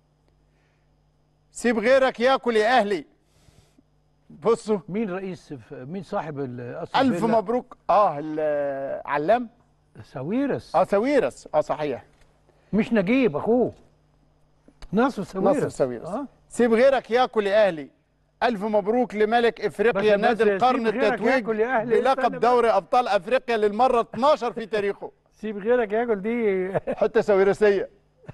سيب غيرك ياكل يا أهلي. بصوا مين رئيس، مين صاحب أستون فيلا؟ ألف مبروك. اه العلام ساويرس. اه ساويرس، اه صحيح، مش نجيب اخوه، ناصر ساويرس. ناصر ساويرس. آه. سيب غيرك ياكل يا اهلي. الف مبروك لملك افريقيا نادي القرن التتويج بلقب دوري ابطال افريقيا للمره اتناشر في تاريخه. سيب غيرك ياكل دي حته ساويرسيه.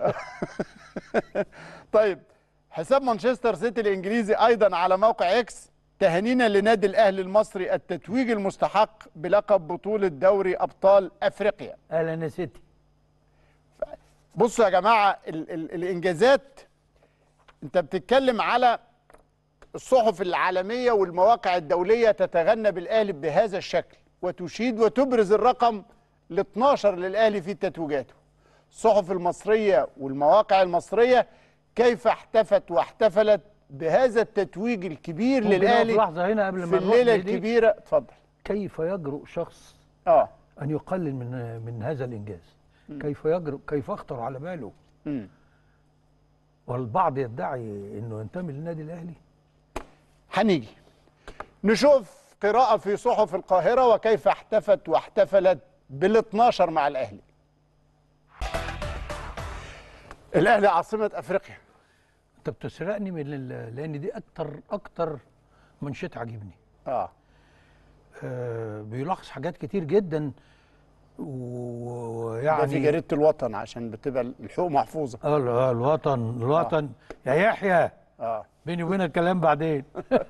طيب حساب مانشستر سيتي الانجليزي ايضا على موقع اكس، تهانينا لنادي الاهلي المصري التتويج المستحق بلقب بطوله دوري ابطال افريقيا. اهلا يا سيتي. بصوا يا جماعه ال ال الانجازات، انت بتتكلم على الصحف العالميه والمواقع الدوليه تتغنى بالاهلي بهذا الشكل وتشيد وتبرز الرقم ال اتناشر للاهلي في تتويجاته. الصحف المصريه والمواقع المصريه كيف احتفت واحتفلت بهذا التتويج الكبير للاهلي لحظه هنا قبل ما في الليله الكبيره. اتفضل. كيف يجرؤ شخص اه ان يقلل من من هذا الانجاز؟ م. كيف يجرؤ، كيف اخطر على باله؟ م. والبعض يدعي انه ينتمي للنادي الاهلي. هنيجي نشوف قراءه في صحف القاهره وكيف احتفت واحتفلت بال اتناشر مع الاهلي. الاهلي عاصمه افريقيا. انت بتسرقني من ال... لان دي اكتر اكتر منشط عاجبني. اه, آه بيلاحظ حاجات كتير جدا، ويعني ده في جريده الوطن عشان بتبقى الحقوق محفوظه. اه الوطن الوطن آه. يا يحيى اه بيني وبينك كلام بعدين.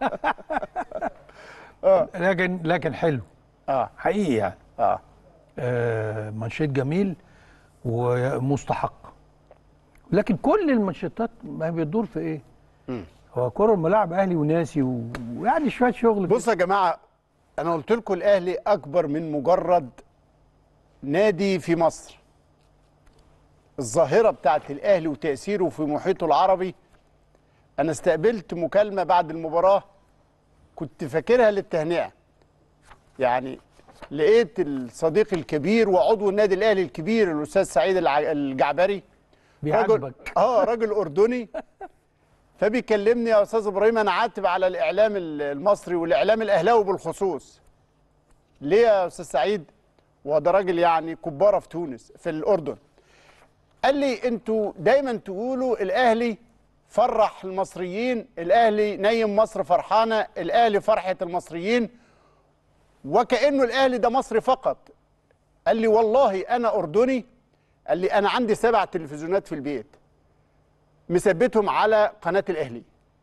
آه. لكن لكن حلو. اه حقيقي يعني. اه, آه منشط جميل ومستحق. لكن كل المنشطات ما بتدور في ايه؟ م. هو كرة ملاعب اهلي وناسي ويعني شويه شغل. بصوا يا جماعه، انا قلت لكم الاهلي اكبر من مجرد نادي في مصر. الظاهره بتاعت الاهلي وتاثيره في محيطه العربي، انا استقبلت مكالمه بعد المباراه كنت فاكرها للتهنئه. يعني لقيت الصديق الكبير وعضو النادي الاهلي الكبير الاستاذ سعيد الجعبري، رجل اه راجل اردني، فبيكلمني يا استاذ ابراهيم انا عاتب على الاعلام المصري والاعلام الاهلاوي بالخصوص. ليه يا استاذ سعيد؟ وده راجل يعني كباره في تونس في الاردن. قال لي انتوا دايما تقولوا الاهلي فرح المصريين، الاهلي نيم مصر فرحانه، الاهلي فرحه المصريين، وكانه الاهلي ده مصري فقط. قال لي والله انا اردني، قال لي انا عندي سبع تلفزيونات في البيت مثبتهم على قناه الاهلي.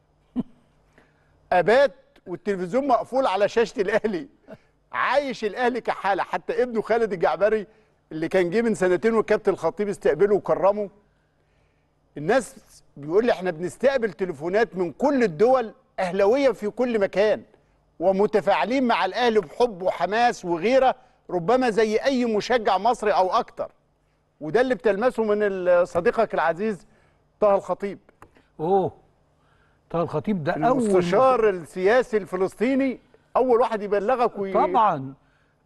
ابات والتلفزيون مقفول على شاشه الاهلي، عايش الاهلي كحاله. حتى ابنه خالد الجعبري اللي كان جه من سنتين والكابتن الخطيب استقبله وكرمه. الناس بيقول لي احنا بنستقبل تليفونات من كل الدول، اهلاويه في كل مكان ومتفاعلين مع الاهلي بحب وحماس وغيره، ربما زي اي مشجع مصري او اكتر. وده اللي بتلمسه من صديقك العزيز طه الخطيب. اوه طه الخطيب ده اول المستشار السياسي الفلسطيني، اول واحد يبلغك وي... طبعا.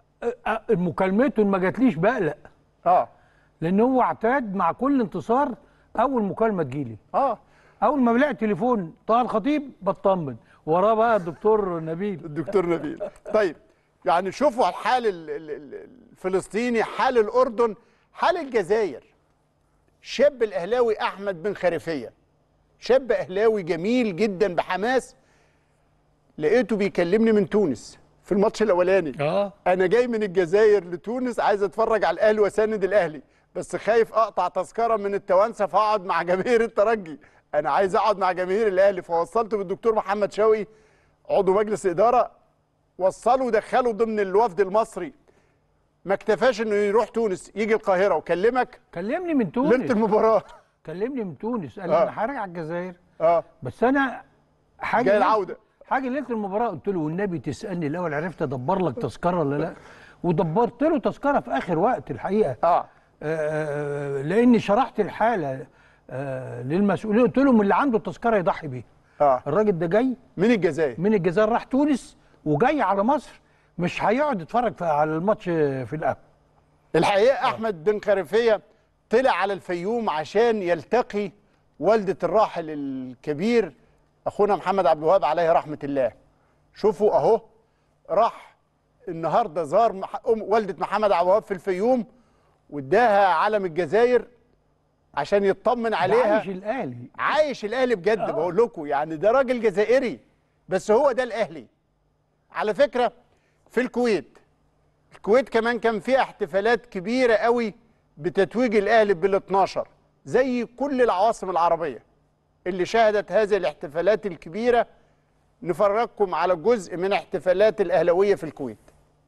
مكالمته ما جاتليش بقلق. اه لان هو اعتاد مع كل انتصار اول مكالمه تجيلي. اه اول ما بلاقي تليفون طه الخطيب بطمن، وراه بقى الدكتور نبيل. الدكتور نبيل. طيب يعني شوفوا الحال الفلسطيني، حال الاردن، حال الجزائر. شاب الاهلاوي احمد بن خريفيه، شاب اهلاوي جميل جدا بحماس، لقيته بيكلمني من تونس في الماتش الاولاني. اه انا جاي من الجزائر لتونس عايز اتفرج على الاهلي واساند الاهلي، بس خايف اقطع تذكره من التوانسه فاقعد مع جماهير الترجي. انا عايز اقعد مع جماهير الاهلي، فوصلته بالدكتور محمد شوقي عضو مجلس اداره، وصله ودخله ضمن الوفد المصري. ما اكتفاش انه يروح تونس، يجي القاهره وكلمك. كلمني من تونس ليله المباراه كلمني من تونس قال لي آه. انا هرجع الجزائر. اه بس انا حاجه جاي العوده، حاجه ليله المباراه قلت له والنبي تسالني الاول عرفت ادبر لك تذكره ولا لا؟ ودبرت له تذكره في اخر وقت الحقيقه. اه آه لاني شرحت الحاله آه للمسؤولين، قلت لهم اللي عنده التذكره يضحي بيها. اه الراجل ده جاي من الجزائر من الجزائر راح تونس وجاي على مصر، مش هيقعد يتفرج على الماتش في القهوه. الحقيقه احمد بن خريفيه طلع على الفيوم عشان يلتقي والده الراحل الكبير اخونا محمد عبد الوهاب عليه رحمه الله. شوفوا اهو، راح النهارده زار مح... ام والده محمد عبد الوهاب في الفيوم واداها علم الجزائر عشان يطمن عليها. عايش الاهلي، عايش الاهلي بجد. آه. بقول لكم يعني ده راجل جزائري، بس هو ده الاهلي. على فكره في الكويت، الكويت كمان كان فيها احتفالات كبيره قوي بتتويج الاهلي بال اتناشر زي كل العواصم العربيه اللي شهدت هذه الاحتفالات الكبيره. نفرجكم على جزء من احتفالات الاهلاويه في الكويت.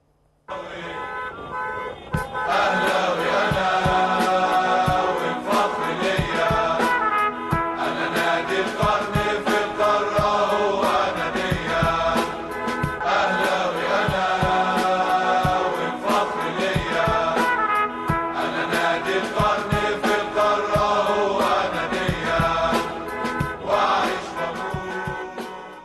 أهلاوي أنا والفخر ليا، أنا نادي القرن في القارة وأنا ليا. أهلاوي أنا والفخر ليا، أنا نادي القرن في القارة وأنا ليا، وأعيش وأموت.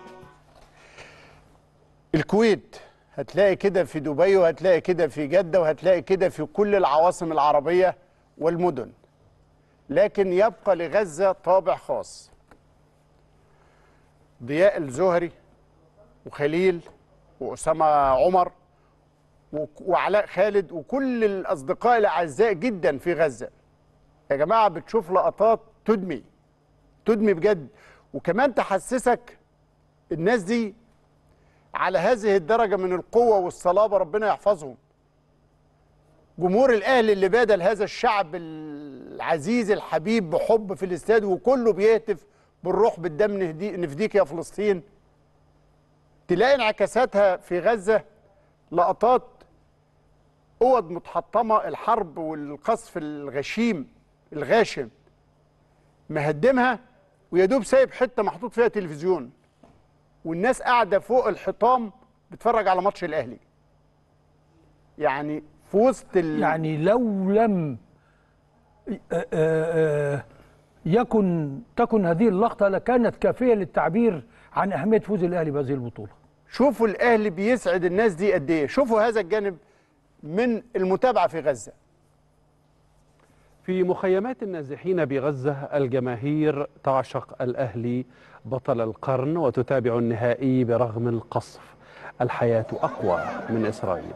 الكويت هتلاقي كده في دبي، وهتلاقي كده في جدة، وهتلاقي كده في كل العواصم العربية والمدن، لكن يبقى لغزة طابع خاص. ضياء الزهري وخليل وأسامة عمر وعلاء خالد وكل الأصدقاء الأعزاء جدا في غزة. يا جماعة بتشوف لقطات تدمي تدمي بجد، وكمان تحسسك الناس دي على هذه الدرجة من القوة والصلابة، ربنا يحفظهم. جمهور الأهلي اللي بادل هذا الشعب العزيز الحبيب بحب في الاستاد، وكله بيهتف بالروح بالدم نفديك يا فلسطين. تلاقي انعكاساتها في غزة، لقطات أوض متحطمة، الحرب والقصف الغشيم الغاشم مهدمها، ويدوب سايب حتة محطوط فيها تلفزيون، والناس قاعدة فوق الحطام بتتفرج على ماتش الأهلي. يعني في وسط ال... يعني لو لم يكن تكن هذه اللقطة لكانت كافية للتعبير عن أهمية فوز الأهلي بهذه البطولة. شوفوا الأهلي بيسعد الناس دي قد إيه. شوفوا هذا الجانب من المتابعة في غزة. في مخيمات النازحين بغزة الجماهير تعشق الأهلي بطل القرن وتتابع النهائي برغم القصف. الحياة أقوى من إسرائيل.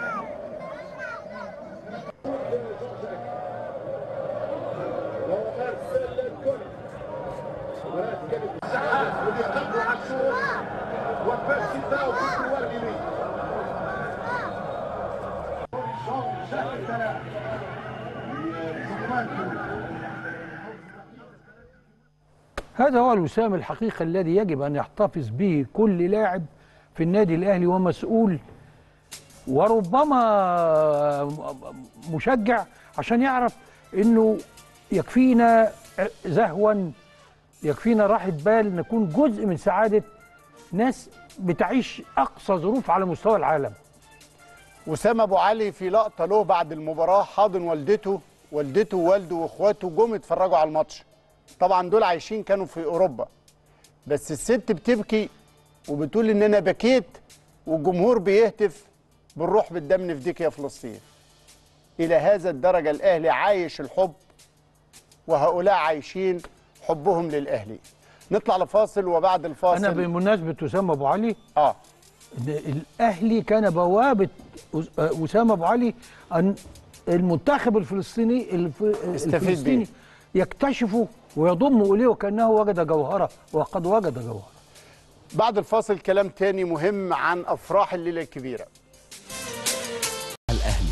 هذا هو الوسام الحقيقي الذي يجب أن يحتفظ به كل لاعب في النادي الأهلي ومسؤول وربما مشجع عشان يعرف انه يكفينا زهوا، يكفينا راحه بال نكون جزء من سعاده ناس بتعيش اقصى ظروف على مستوى العالم. وسام ابو علي في لقطه له بعد المباراه حاضن والدته، والدته ووالده واخواته جم اتفرجوا على الماتش. طبعا دول عايشين كانوا في اوروبا، بس الست بتبكي وبتقول ان انا بكيت والجمهور بيهتف بالروح بالدم نفديك يا فلسطين. الى هذا الدرجه الاهلي عايش الحب، وهؤلاء عايشين حبهم للاهلي. نطلع لفاصل وبعد الفاصل انا بمناسبه وسام ابو علي اه إن الاهلي كان بوابه وسام ابو علي ان المنتخب الفلسطيني الف- الفلسطيني بيه. يكتشفه ويضم اليه وكانه وجد جوهره، وقد وجد جوهره. بعد الفاصل كلام تاني مهم عن افراح الليله الكبيره. الأهلي.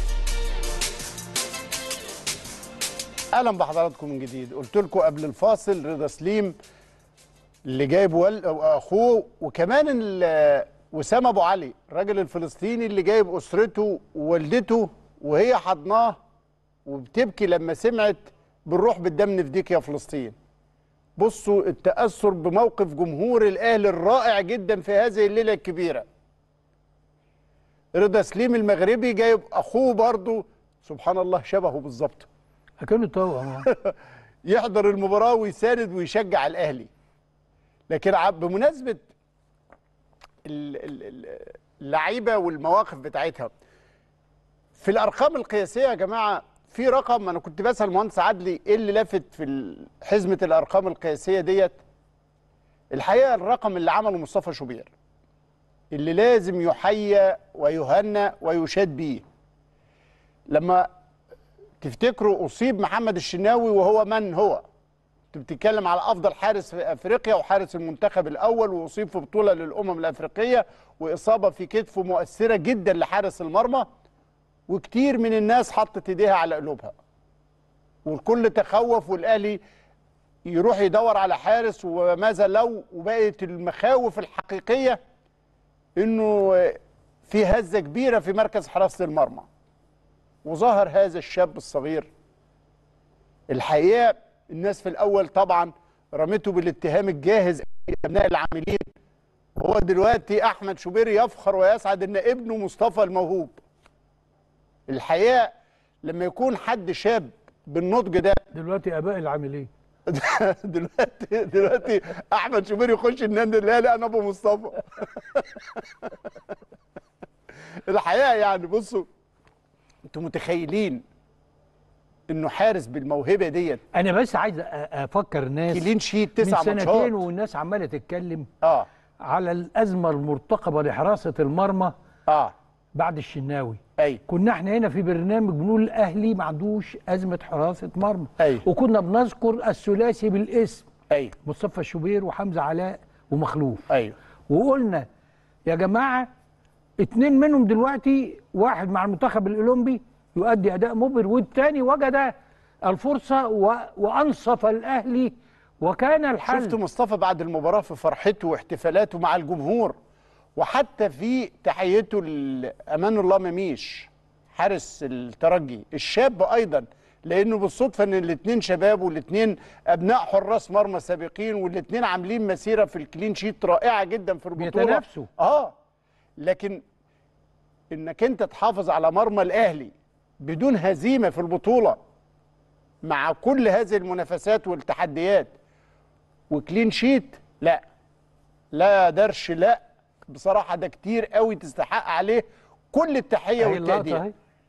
اهلا بحضراتكم من جديد. قلت لكم قبل الفاصل رضا سليم اللي جايب وال... اخوه، وكمان ال- وسام ابو علي الراجل الفلسطيني اللي جايب اسرته ووالدته وهي حضناه وبتبكي لما سمعت بالروح بالدم نفديك يا فلسطين. بصوا التأثر بموقف جمهور الأهلي الرائع جدا في هذه الليلة الكبيرة. رضا سليم المغربي جايب أخوه برضه سبحان الله شبهه بالظبط كانوا توأم. يحضر المباراة ويساند ويشجع الأهلي. لكن ع- بمناسبة ال- ال- ال- اللعيبة والمواقف بتاعتها في الأرقام القياسية يا جماعة، في رقم أنا كنت بسأل المهندس عدلي إيه اللي لافت في ال- حزمة الأرقام القياسية ديت. الحقيقة الرقم اللي عمله مصطفى شوبير اللي لازم يحيى ويهنى ويشاد بيه. لما تفتكروا أصيب محمد الشناوي وهو من هو؟ انت بتتكلم على افضل حارس في افريقيا وحارس المنتخب الاول، واصيب في بطوله للامم الافريقيه، واصابه في كتفه مؤثره جدا لحارس المرمى، وكتير من الناس حطت ايديها على قلوبها والكل تخوف والاهلي يروح يدور على حارس وماذا لو، وبقت المخاوف الحقيقيه انه في هزه كبيره في مركز حراسه المرمى. وظهر هذا الشاب الصغير. الحقيقه الناس في الاول طبعا رمته بالاتهام الجاهز ابناء العاملين، وهو دلوقتي احمد شوبير يفخر ويسعد ان ابنه مصطفى الموهوب. الحقيقه لما يكون حد شاب بالنضج ده دلوقتي اباء العاملين. دلوقتي دلوقتي احمد شوبير يخش النادي الاهلي انا ابو مصطفى. الحقيقه يعني بصوا انتوا متخيلين انه حارس بالموهبه ديت انا بس عايز أ- افكر الناس كلين شيت من تسع سنتين ماتشات والناس عماله تتكلم اه على الازمه المرتقبه لحراسه المرمى اه بعد الشناوي. اي كنا احنا هنا في برنامج بنقول الاهلي ما عندوش ازمه حراسه مرمى، أيوة. وكنا بنذكر الثلاثي بالاسم اي مصطفى شوبير وحمزه علاء ومخلوف، ايوه وقلنا يا جماعه اتنين منهم دلوقتي، واحد مع المنتخب الاولمبي يؤدي اداء مبهر، والتاني وجد الفرصه و... وانصف الاهلي وكان الحل. شفت مصطفى بعد المباراه في فرحته واحتفالاته مع الجمهور، وحتى في تحيته لامان الله مميش حارس الترجي الشاب ايضا، لانه بالصدفه ان الاثنين شباب والاثنين ابناء حراس مرمى سابقين، والاثنين عاملين مسيره في الكلين شيت رائعه جدا في البطوله بيتنافسوا. اه لكن انك انت تحافظ على مرمى الاهلي بدون هزيمه في البطوله مع كل هذه المنافسات والتحديات وكلين شيت، لا لا درش، لا بصراحه ده كتير قوي تستحق عليه كل التحيه أهي اللقطة والتقدير. أهي.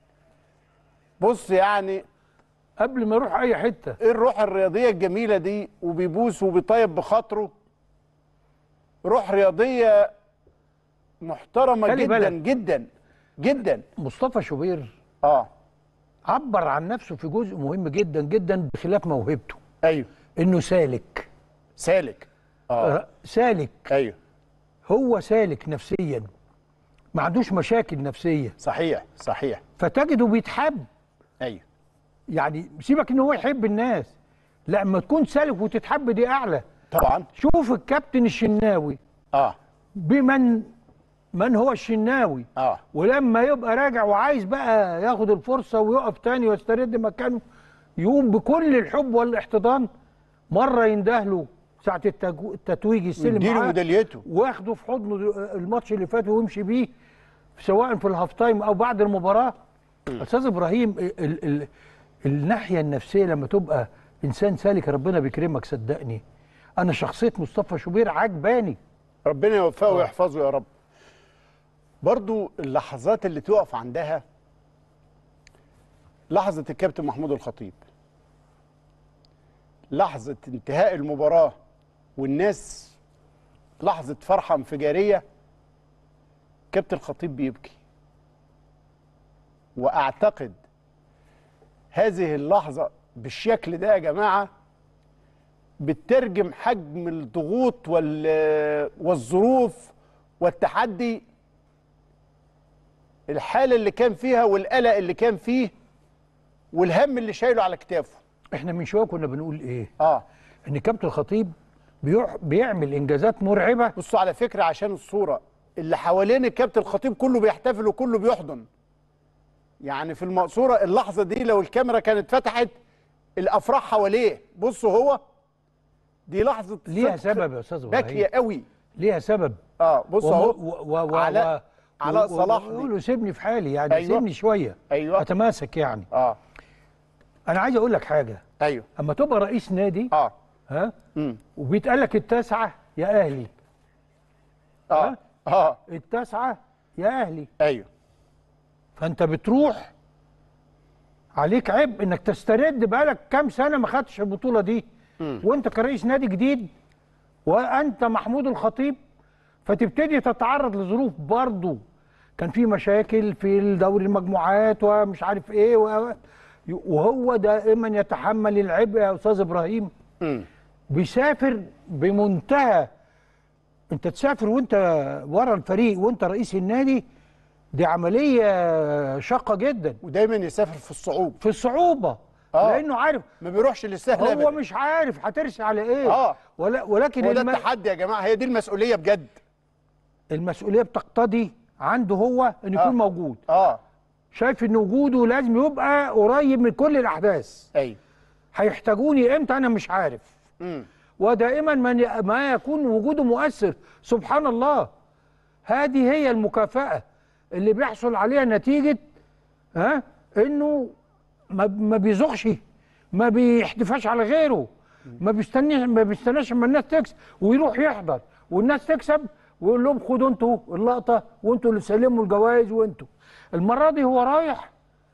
بص يعني قبل ما يروح اي حته ايه الروح الرياضيه الجميله دي، وبيبوس وبيطيب بخاطره. روح رياضيه محترمه خلي جدا بالك. جدا جدا. مصطفى شوبير اه عبر عن نفسه في جزء مهم جدا جدا بخلاف موهبته، ايوه انه سالك. سالك اه ر- سالك، ايوه هو سالك نفسيا، ما عندوش مشاكل نفسيه، صحيح صحيح فتجده بيتحب. ايوه يعني سيبك ان هو يحب الناس، لا اما تكون سالك وتتحب دي اعلى. طبعا شوف الكابتن الشناوي اه بمن من هو الشناوي. اه ولما يبقى راجع وعايز بقى ياخد الفرصه ويقف تاني ويسترد مكانه، يقوم بكل الحب والاحتضان. مره يندهله ساعه التجو- التتويج يستلم يديله معاه ميداليته. واخده في حضنه الماتش اللي فات ويمشي بيه سواء في الهاف تايم او بعد المباراه. استاذ ابراهيم، ال ال الناحيه النفسيه لما تبقى انسان سالك ربنا بيكرمك، صدقني انا شخصيه مصطفى شوبير عجباني. ربنا يوفقه ويحفظه يا رب. برضو اللحظات اللي تقف عندها لحظة الكابتن محمود الخطيب، لحظة انتهاء المباراة والناس لحظة فرحة انفجارية، كابتن الخطيب بيبكي. وأعتقد هذه اللحظة بالشكل ده يا جماعة بتترجم حجم الضغوط وال- والظروف والتحدي، الحالة اللي كان فيها والقلق اللي كان فيه والهم اللي شايله على كتافه. احنا من شويه كنا بنقول ايه؟ اه ان كابتن الخطيب بيح- بيعمل انجازات مرعبه. بصوا على فكرة عشان الصورة اللي حوالين الكابتن الخطيب كله بيحتفل وكله بيحضن. يعني في المقصورة اللحظة دي لو الكاميرا كانت فتحت الأفراح حواليه، بصوا هو دي لحظة ليها صدق سبب يا استاذ ابراهيم، باكية قوي. ليها سبب. اه بص اهو و- و- و- علاء و- علاء و- صلاح دي. يقول له سيبني في حالي يعني. أيوة. سيبني شويه ايوه اتماسك يعني. اه انا عايز اقول لك حاجه. ايوه اما تبقى رئيس نادي اه ها امم وبيتقال لك التاسعه يا اهلي، اه اه التاسعه يا اهلي، ايوه فانت بتروح عليك عيب انك تسترد. بقالك كام سنه ما خدتش البطوله دي مم. وانت كرئيس نادي جديد وانت محمود الخطيب، فتبتدي تتعرض لظروف. برضه كان في مشاكل في دوري المجموعات ومش عارف ايه و- وهو دائما يتحمل العبء يا استاذ ابراهيم. امم بيسافر بمنتهى، انت تسافر وانت ورا الفريق وانت رئيس النادي، دي عمليه شاقه جدا ودايما يسافر في الصعوبة، في الصعوبه. آه. لانه عارف ما بيروحش للسهل هو أبداً. مش عارف هترسي على ايه. اه ولا ولكن هو ده الم... التحدي يا جماعة، هي دي المسؤولية بجد. المسؤوليه بتقتضي عنده هو ان يكون آه. موجود. اه شايف ان وجوده لازم يبقى قريب من كل الاحداث. ايوه هيحتاجوني امتى انا مش عارف. امم ودائما من ما يكون وجوده مؤثر. سبحان الله، هذه هي المكافأة اللي بيحصل عليها نتيجة ها انه ما ما بيزغش، ما بيحتفاش على غيره، ما بيستنيش ما بيستناش اما الناس تكسب ويروح يحضر والناس تكسب ويقول لهم خدوا انتوا اللقطة وانتوا اللي سلموا الجوائز وانتوا. المرة دي هو رايح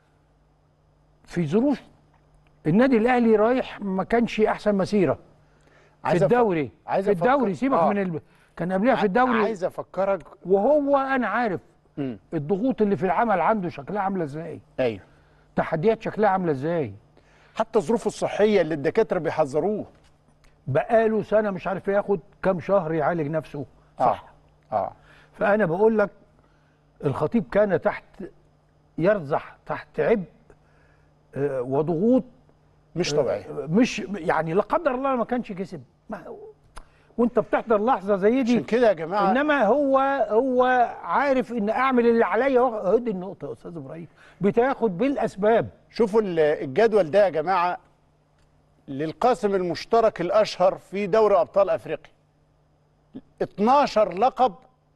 في ظروف النادي الاهلي، رايح ما كانش احسن مسيرة في عايز أف- الدوري. عايز في أفكر- الدوري سيبك آه. من ال... كان قبلها في الدوري. عايز افكرك. وهو انا عارف امم الضغوط اللي في العمل عنده شكلها عامله ازاي، ايوه تحديات شكلها عامله ازاي. حتى ظروفه الصحية اللي الدكاترة بيحذروه. بقاله سنه مش عارف ياخد كام شهر يعالج نفسه صح. اه, آه. فانا بقول لك الخطيب كان تحت يرزح تحت عبء آه، وضغوط مش طبيعي. آه، مش يعني لا قدر الله ما كانش كسب. ما هو- وانت بتحضر لحظه زي دي عشان كده يا جماعة انما هو هو عارف ان اعمل اللي عليا. وأخ- دي النقطه يا استاذ ابراهيم، بتاخد بالاسباب. شوفوا ال- الجدول ده يا جماعة للقاسم المشترك الأشهر في دوري أبطال أفريقيا. اتناشر لقب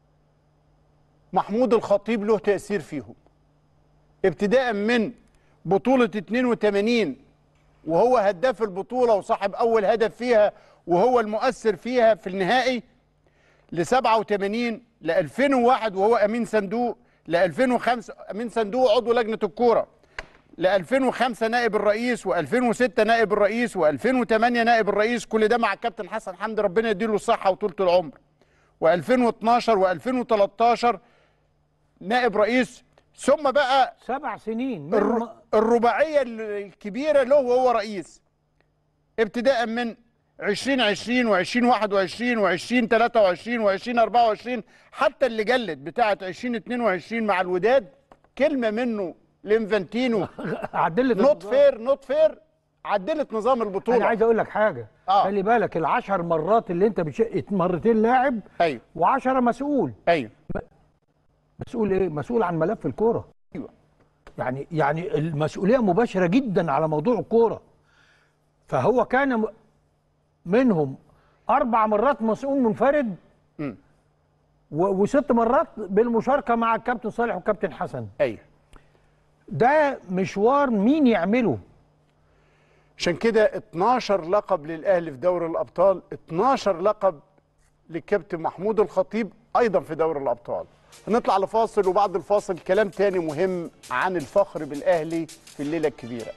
محمود الخطيب له تأثير فيهم، ابتداء من بطولة اتنين وتمانين وهو هداف البطولة وصاحب أول هدف فيها وهو المؤثر فيها في النهائي، ل سبعة وتمانين ل ألفين وواحد وهو أمين صندوق، ل ألفين وخمسة أمين صندوق عضو لجنة الكورة، ل ألفين وخمسة نائب الرئيس، وألفين وستة نائب الرئيس، وألفين وتمانية نائب الرئيس، كل ده مع الكابتن حسن حمدي ربنا يديله الصحة وطولة العمر، وألفين واتناشر وألفين وتلتاشر نائب رئيس، ثم بقى سبع سنين من الر- الرباعية الكبيرة له وهو رئيس، ابتداء من عشرين عشرين وعشرين واحد وعشرين وعشرين تلاتة وعشرين وعشرين أربعة وعشرين حتى اللي جلت بتاعة عشرين اتنين وعشرين مع الوداد، كلمة منه لإنفانتينو عدلت نوت النظام. فير نوت فير، عدلت نظام البطولة. انا عايز اقول لك حاجه. آه. خلي بالك العشر مرات اللي انت بتشق مرتين لاعب أيوه وعشرة مسؤول. أيوه مسؤول ايه؟ مسؤول عن ملف الكوره. ايوه. يعني يعني المسؤوليه مباشره جدا على موضوع الكوره. فهو كان م- منهم اربع مرات مسؤول منفرد امم و- وست مرات بالمشاركه مع الكابتن صالح والكابتن حسن. ايوه. ده مشوار مين يعمله؟ عشان كده اتناشر لقب للاهلي في دوري الابطال، اتناشر لقب للكابتن محمود الخطيب ايضا في دوري الابطال. هنطلع لفاصل، وبعد الفاصل كلام تاني مهم عن الفخر بالاهلي في الليله الكبيره.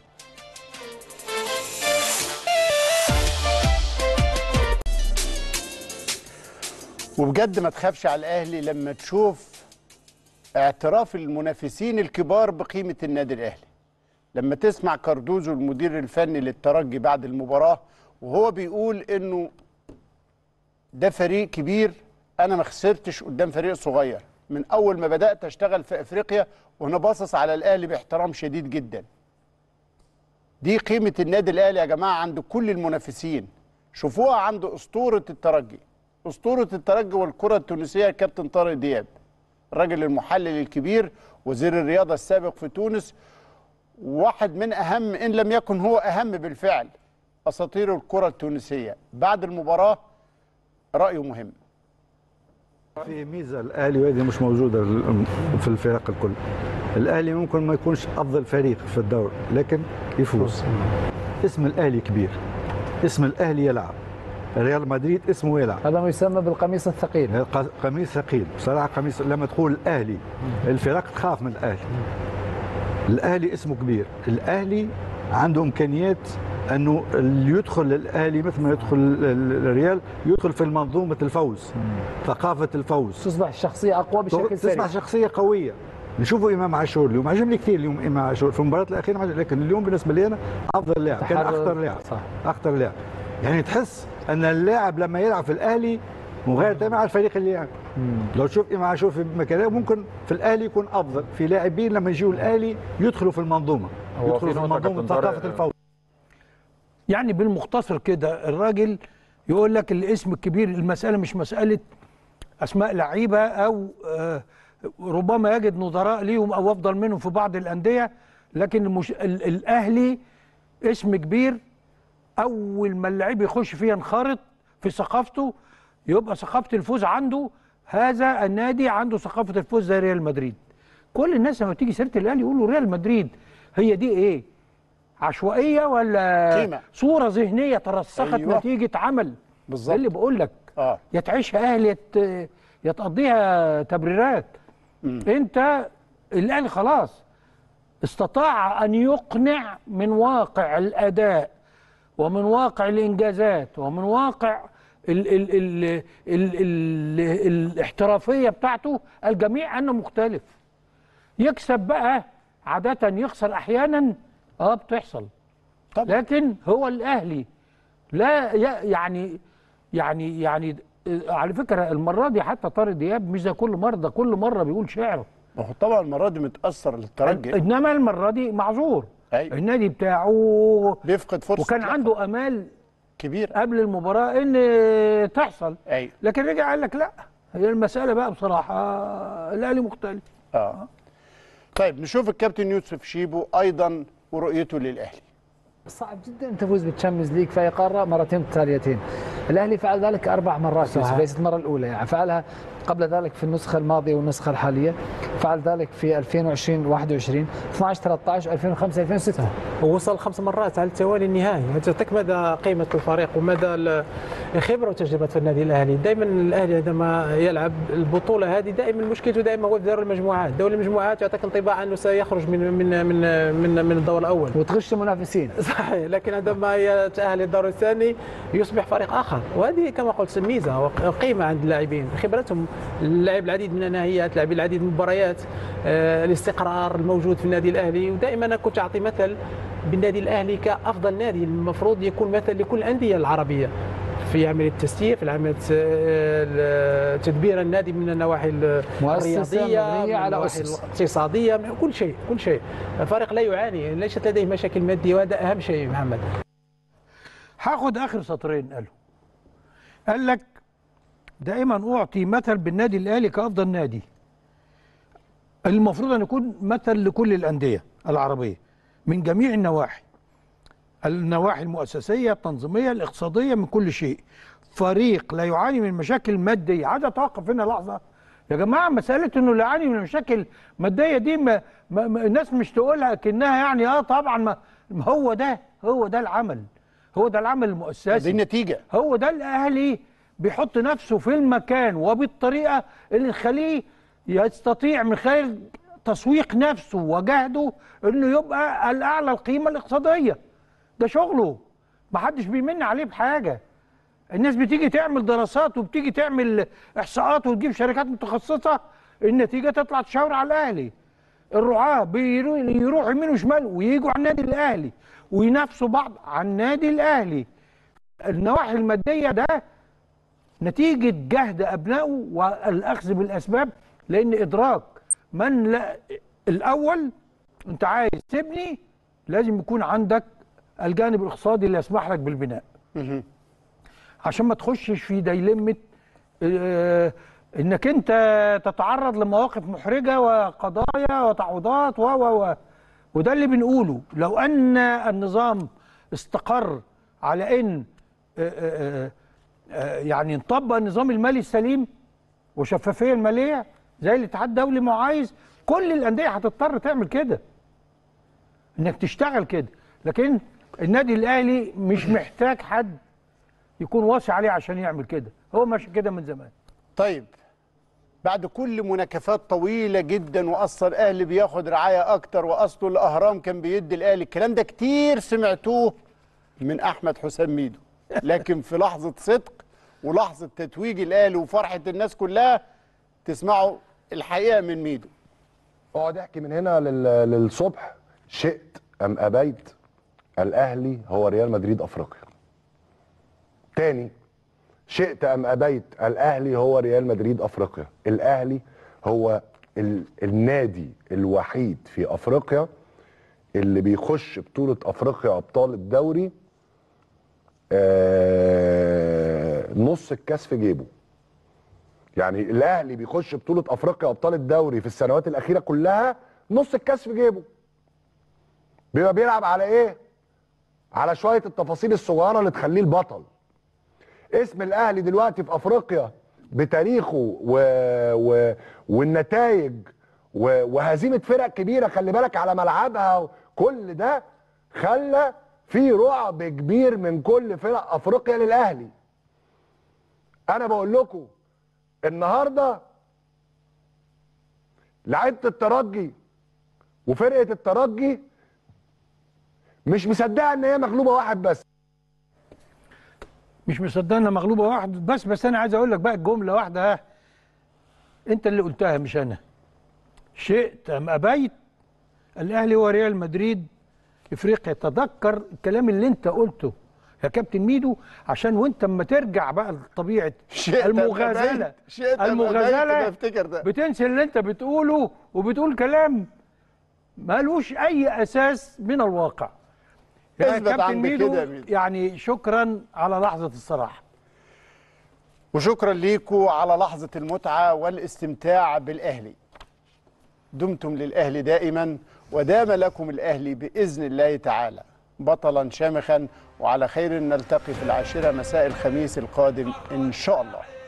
وبجد ما تخافش على الاهلي لما تشوف اعتراف المنافسين الكبار بقيمه النادي الاهلي. لما تسمع كاردوزو المدير الفني للترجي بعد المباراه وهو بيقول انه ده فريق كبير، انا ما خسرتش قدام فريق صغير من اول ما بدات اشتغل في افريقيا، وانا باصص على الاهلي باحترام شديد جدا. دي قيمه النادي الاهلي يا جماعه عند كل المنافسين. شوفوها عند اسطوره الترجي، اسطوره الترجي والكره التونسيه كابتن طارق دياب، الراجل المحلل الكبير، وزير الرياضه السابق في تونس، واحد من اهم ان لم يكن هو اهم بالفعل اساطير الكره التونسيه. بعد المباراه رايه مهم. في ميزه الاهلي وهذه مش موجوده في الفرق الكل. الاهلي ممكن ما يكونش افضل فريق في الدوري لكن يفوز. اسم الاهلي كبير، اسم الاهلي يلعب. ريال مدريد اسمه يلعب، هذا ما يسمى بالقميص الثقيل. قميص ثقيل بصراحه. قميص لما تقول الاهلي الفرق تخاف من الاهلي. الاهلي اسمه كبير، الاهلي عنده امكانيات انه اللي يدخل الاهلي مثل ما يدخل الريال يدخل في منظومه الفوز، ثقافه الفوز، تصبح الشخصيه اقوى بشكل سريع، تصبح شخصيه قويه. نشوفوا امام عاشور اليوم، عجبني كثير اليوم امام عاشور في المباراه الاخيره، لكن اليوم بالنسبه لي انا افضل لاعب، كان اخطر لاعب. صح. اخطر لاعب. يعني تحس ان اللاعب لما يلعب في الاهلي مغاير تماما على الفريق اللي يلعب. لو تشوف امام عاشور في مكانه ممكن في الاهلي يكون افضل. في لاعبين لما يجوا الاهلي يدخلوا في المنظومه، يدخلوا في منظومه ثقافه الفوز. يعني بالمختصر كده الراجل يقول لك الاسم الكبير، المسألة مش مسألة أسماء لعيبة أو آه ربما يجد نظراء ليهم أو أفضل منهم في بعض الأندية، لكن المش... ال... الأهلي اسم كبير. أول ما اللعيب يخش فيه ينخرط في ثقافته، يبقى ثقافة الفوز عنده. هذا النادي عنده ثقافة الفوز زي ريال مدريد. كل الناس لما تيجي سيرة الأهلي يقولوا ريال مدريد، هي دي إيه؟ عشوائيه ولا قيمة. صوره ذهنيه ترسخت أيوة. نتيجه عمل بالظبط اللي بقول لك. اه يا تعيشها اهلي يا تقضيها تبريرات. م. انت الاهلي خلاص استطاع ان يقنع من واقع الاداء ومن واقع الانجازات ومن واقع ال ال ال ال ال الاحترافيه بتاعته الجميع انه مختلف. يكسب بقى عاده، يخسر احيانا، اه بتحصل طبعا. لكن هو الاهلي لا يعني يعني يعني على فكره المره دي حتى طارق دياب مش زي كل مره، ده كل مره بيقول شعره. ما هو طبعا المره دي متاثر للترجي، انما المره دي معذور. أيوة. النادي بتاعه بيفقد فرصه، وكان عنده امال كبير قبل المباراه ان تحصل. أيوة. لكن رجع قال لك لا، هي المساله بقى بصراحه الاهلي مختلف. اه طيب نشوف الكابتن يوسف شيبو ايضا ورؤيته للاهلي. صعب جدا تفوز بالتشامبيونز ليج في اي قاره مرتين متتاليتين. الاهلي فعل ذلك اربع مرات، ليست المره الاولى، يعني فعلها قبل ذلك في النسخه الماضيه والنسخه الحاليه، فعل ذلك في ألفين وعشرين واحد وعشرين اثناشر ثلاثة عشر ألفين وخمسة ألفين وستة، ووصل خمس مرات على التوالي النهائي. تعطيك مدى قيمه الفريق ومدى الخبره وتجربه في النادي الاهلي. دائما الاهلي عندما يلعب البطوله هذه دائما مشكلته دائما هو في دوري المجموعات. دوري المجموعات يعطيك انطباع انه سيخرج من من من من, من الدور الاول وتغش المنافسين. صحيح، لكن عندما يتاهل للدور الثاني يصبح فريق اخر، وهذه كما قلت ميزه وقيمه عند اللاعبين، خبرتهم، لعب العديد من النهائيات، لعب العديد من المباريات، آه الاستقرار الموجود في النادي الاهلي. ودائما انا كنت اعطي مثل بالنادي الاهلي كافضل نادي المفروض يكون مثل لكل الانديه العربيه في عمليه التسيير، في عمليه تدبير النادي من النواحي الرياضيه، من على النواحي الاقتصاديه، من كل شيء كل شيء. الفريق لا يعاني، ليست لديه مشاكل ماديه، وهذا اهم شيء. محمد هاخد اخر سطرين قاله، قال لك دائما اعطي مثل بالنادي الاهلي كافضل نادي. المفروض ان يكون مثل لكل الانديه العربيه من جميع النواحي، النواحي المؤسسيه، التنظيميه، الاقتصاديه، من كل شيء. فريق لا يعاني من مشاكل ماديه، عايز اتوقف هنا لحظه يا جماعه. مساله انه لا يعاني من مشاكل ماديه دي ما ما ما الناس مش تقولها كانها يعني اه طبعا ما ما هو ده هو ده العمل، هو ده العمل المؤسسي، دي النتيجه. هو ده الاهلي بيحط نفسه في المكان وبالطريقه اللي تخليه يستطيع من خلال تسويق نفسه وجهده انه يبقى الاعلى القيمه الاقتصاديه. ده شغله، محدش بيمن عليه بحاجه. الناس بتيجي تعمل دراسات وبتيجي تعمل احصاءات وتجيب شركات متخصصه، النتيجه تطلع تشاور على الاهلي. الرعاه بيروحوا يمين وشمال ويجوا على النادي الاهلي وينافسوا بعض على النادي الاهلي. النواحي الماديه ده نتيجه جهد ابنائه والاخذ بالاسباب، لان ادراك من لا الاول انت عايز تبني لازم يكون عندك الجانب الاقتصادي اللي يسمح لك بالبناء. عشان ما تخشش في ديلمه اه انك انت تتعرض لمواقف محرجه وقضايا وتعويضات و و و وده اللي بنقوله. لو ان النظام استقر على ان اه اه اه يعني نطبق النظام المالي السليم وشفافيه الماليه زي الاتحاد الدولي ما عايز، كل الانديه هتضطر تعمل كده، انك تشتغل كده. لكن النادي الاهلي مش محتاج حد يكون واصي عليه عشان يعمل كده، هو ماشي كده من زمان. طيب بعد كل مناكفات طويله جدا، واصل الاهلي بياخد رعايه اكتر، واصله الاهرام كان بيدي الاهلي، الكلام ده كتير سمعتوه من احمد حسام ميدو، لكن في لحظه صدق ولحظه تتويج الاهلي وفرحه الناس كلها تسمعوا الحقيقه من ميدو. اقعد احكي من هنا لل- للصبح. شئت ام ابيت الاهلي هو ريال مدريد افريقيا. تاني، شئت ام ابيت الاهلي هو ريال مدريد افريقيا. الاهلي هو ال النادي الوحيد في افريقيا اللي بيخش بطولة افريقيا ابطال الدوري آه نص الكاس في جيبه. يعني الاهلي بيخش بطولة افريقيا ابطال الدوري في السنوات الاخيرة كلها نص الكاس في جيبه. بيبقى بيلعب على ايه؟ على شوية التفاصيل الصغيرة اللي تخليه البطل. اسم الاهلي دلوقتي في افريقيا بتاريخه و... و... والنتائج و... وهزيمه فرق كبيره خلي بالك على ملعبها، كل ده خلى في رعب كبير من كل فرق افريقيا للاهلي. انا بقول لكم النهارده لعيبه الترجي وفرقه الترجي مش مصدقه ان هي مغلوبه واحد بس. مش مصدق انها مغلوبه واحد بس بس انا عايز اقول لك بقى الجمله واحده، ها انت اللي قلتها مش انا. شئت ام ابيت الاهلي هو ريال مدريد افريقيا. تذكر الكلام اللي انت قلته يا كابتن ميدو، عشان وانت اما ترجع بقى لطبيعه المغازله المغازله بتنسى اللي انت بتقوله وبتقول كلام مالوش اي اساس من الواقع. يا كابتن ميدو يعني شكرا على لحظه الصراحه، وشكرا ليكم على لحظه المتعه والاستمتاع بالاهلي. دمتم للاهلي دائما، ودام لكم الاهلي باذن الله تعالى بطلا شامخا. وعلى خير نلتقي في العاشره مساء الخميس القادم ان شاء الله.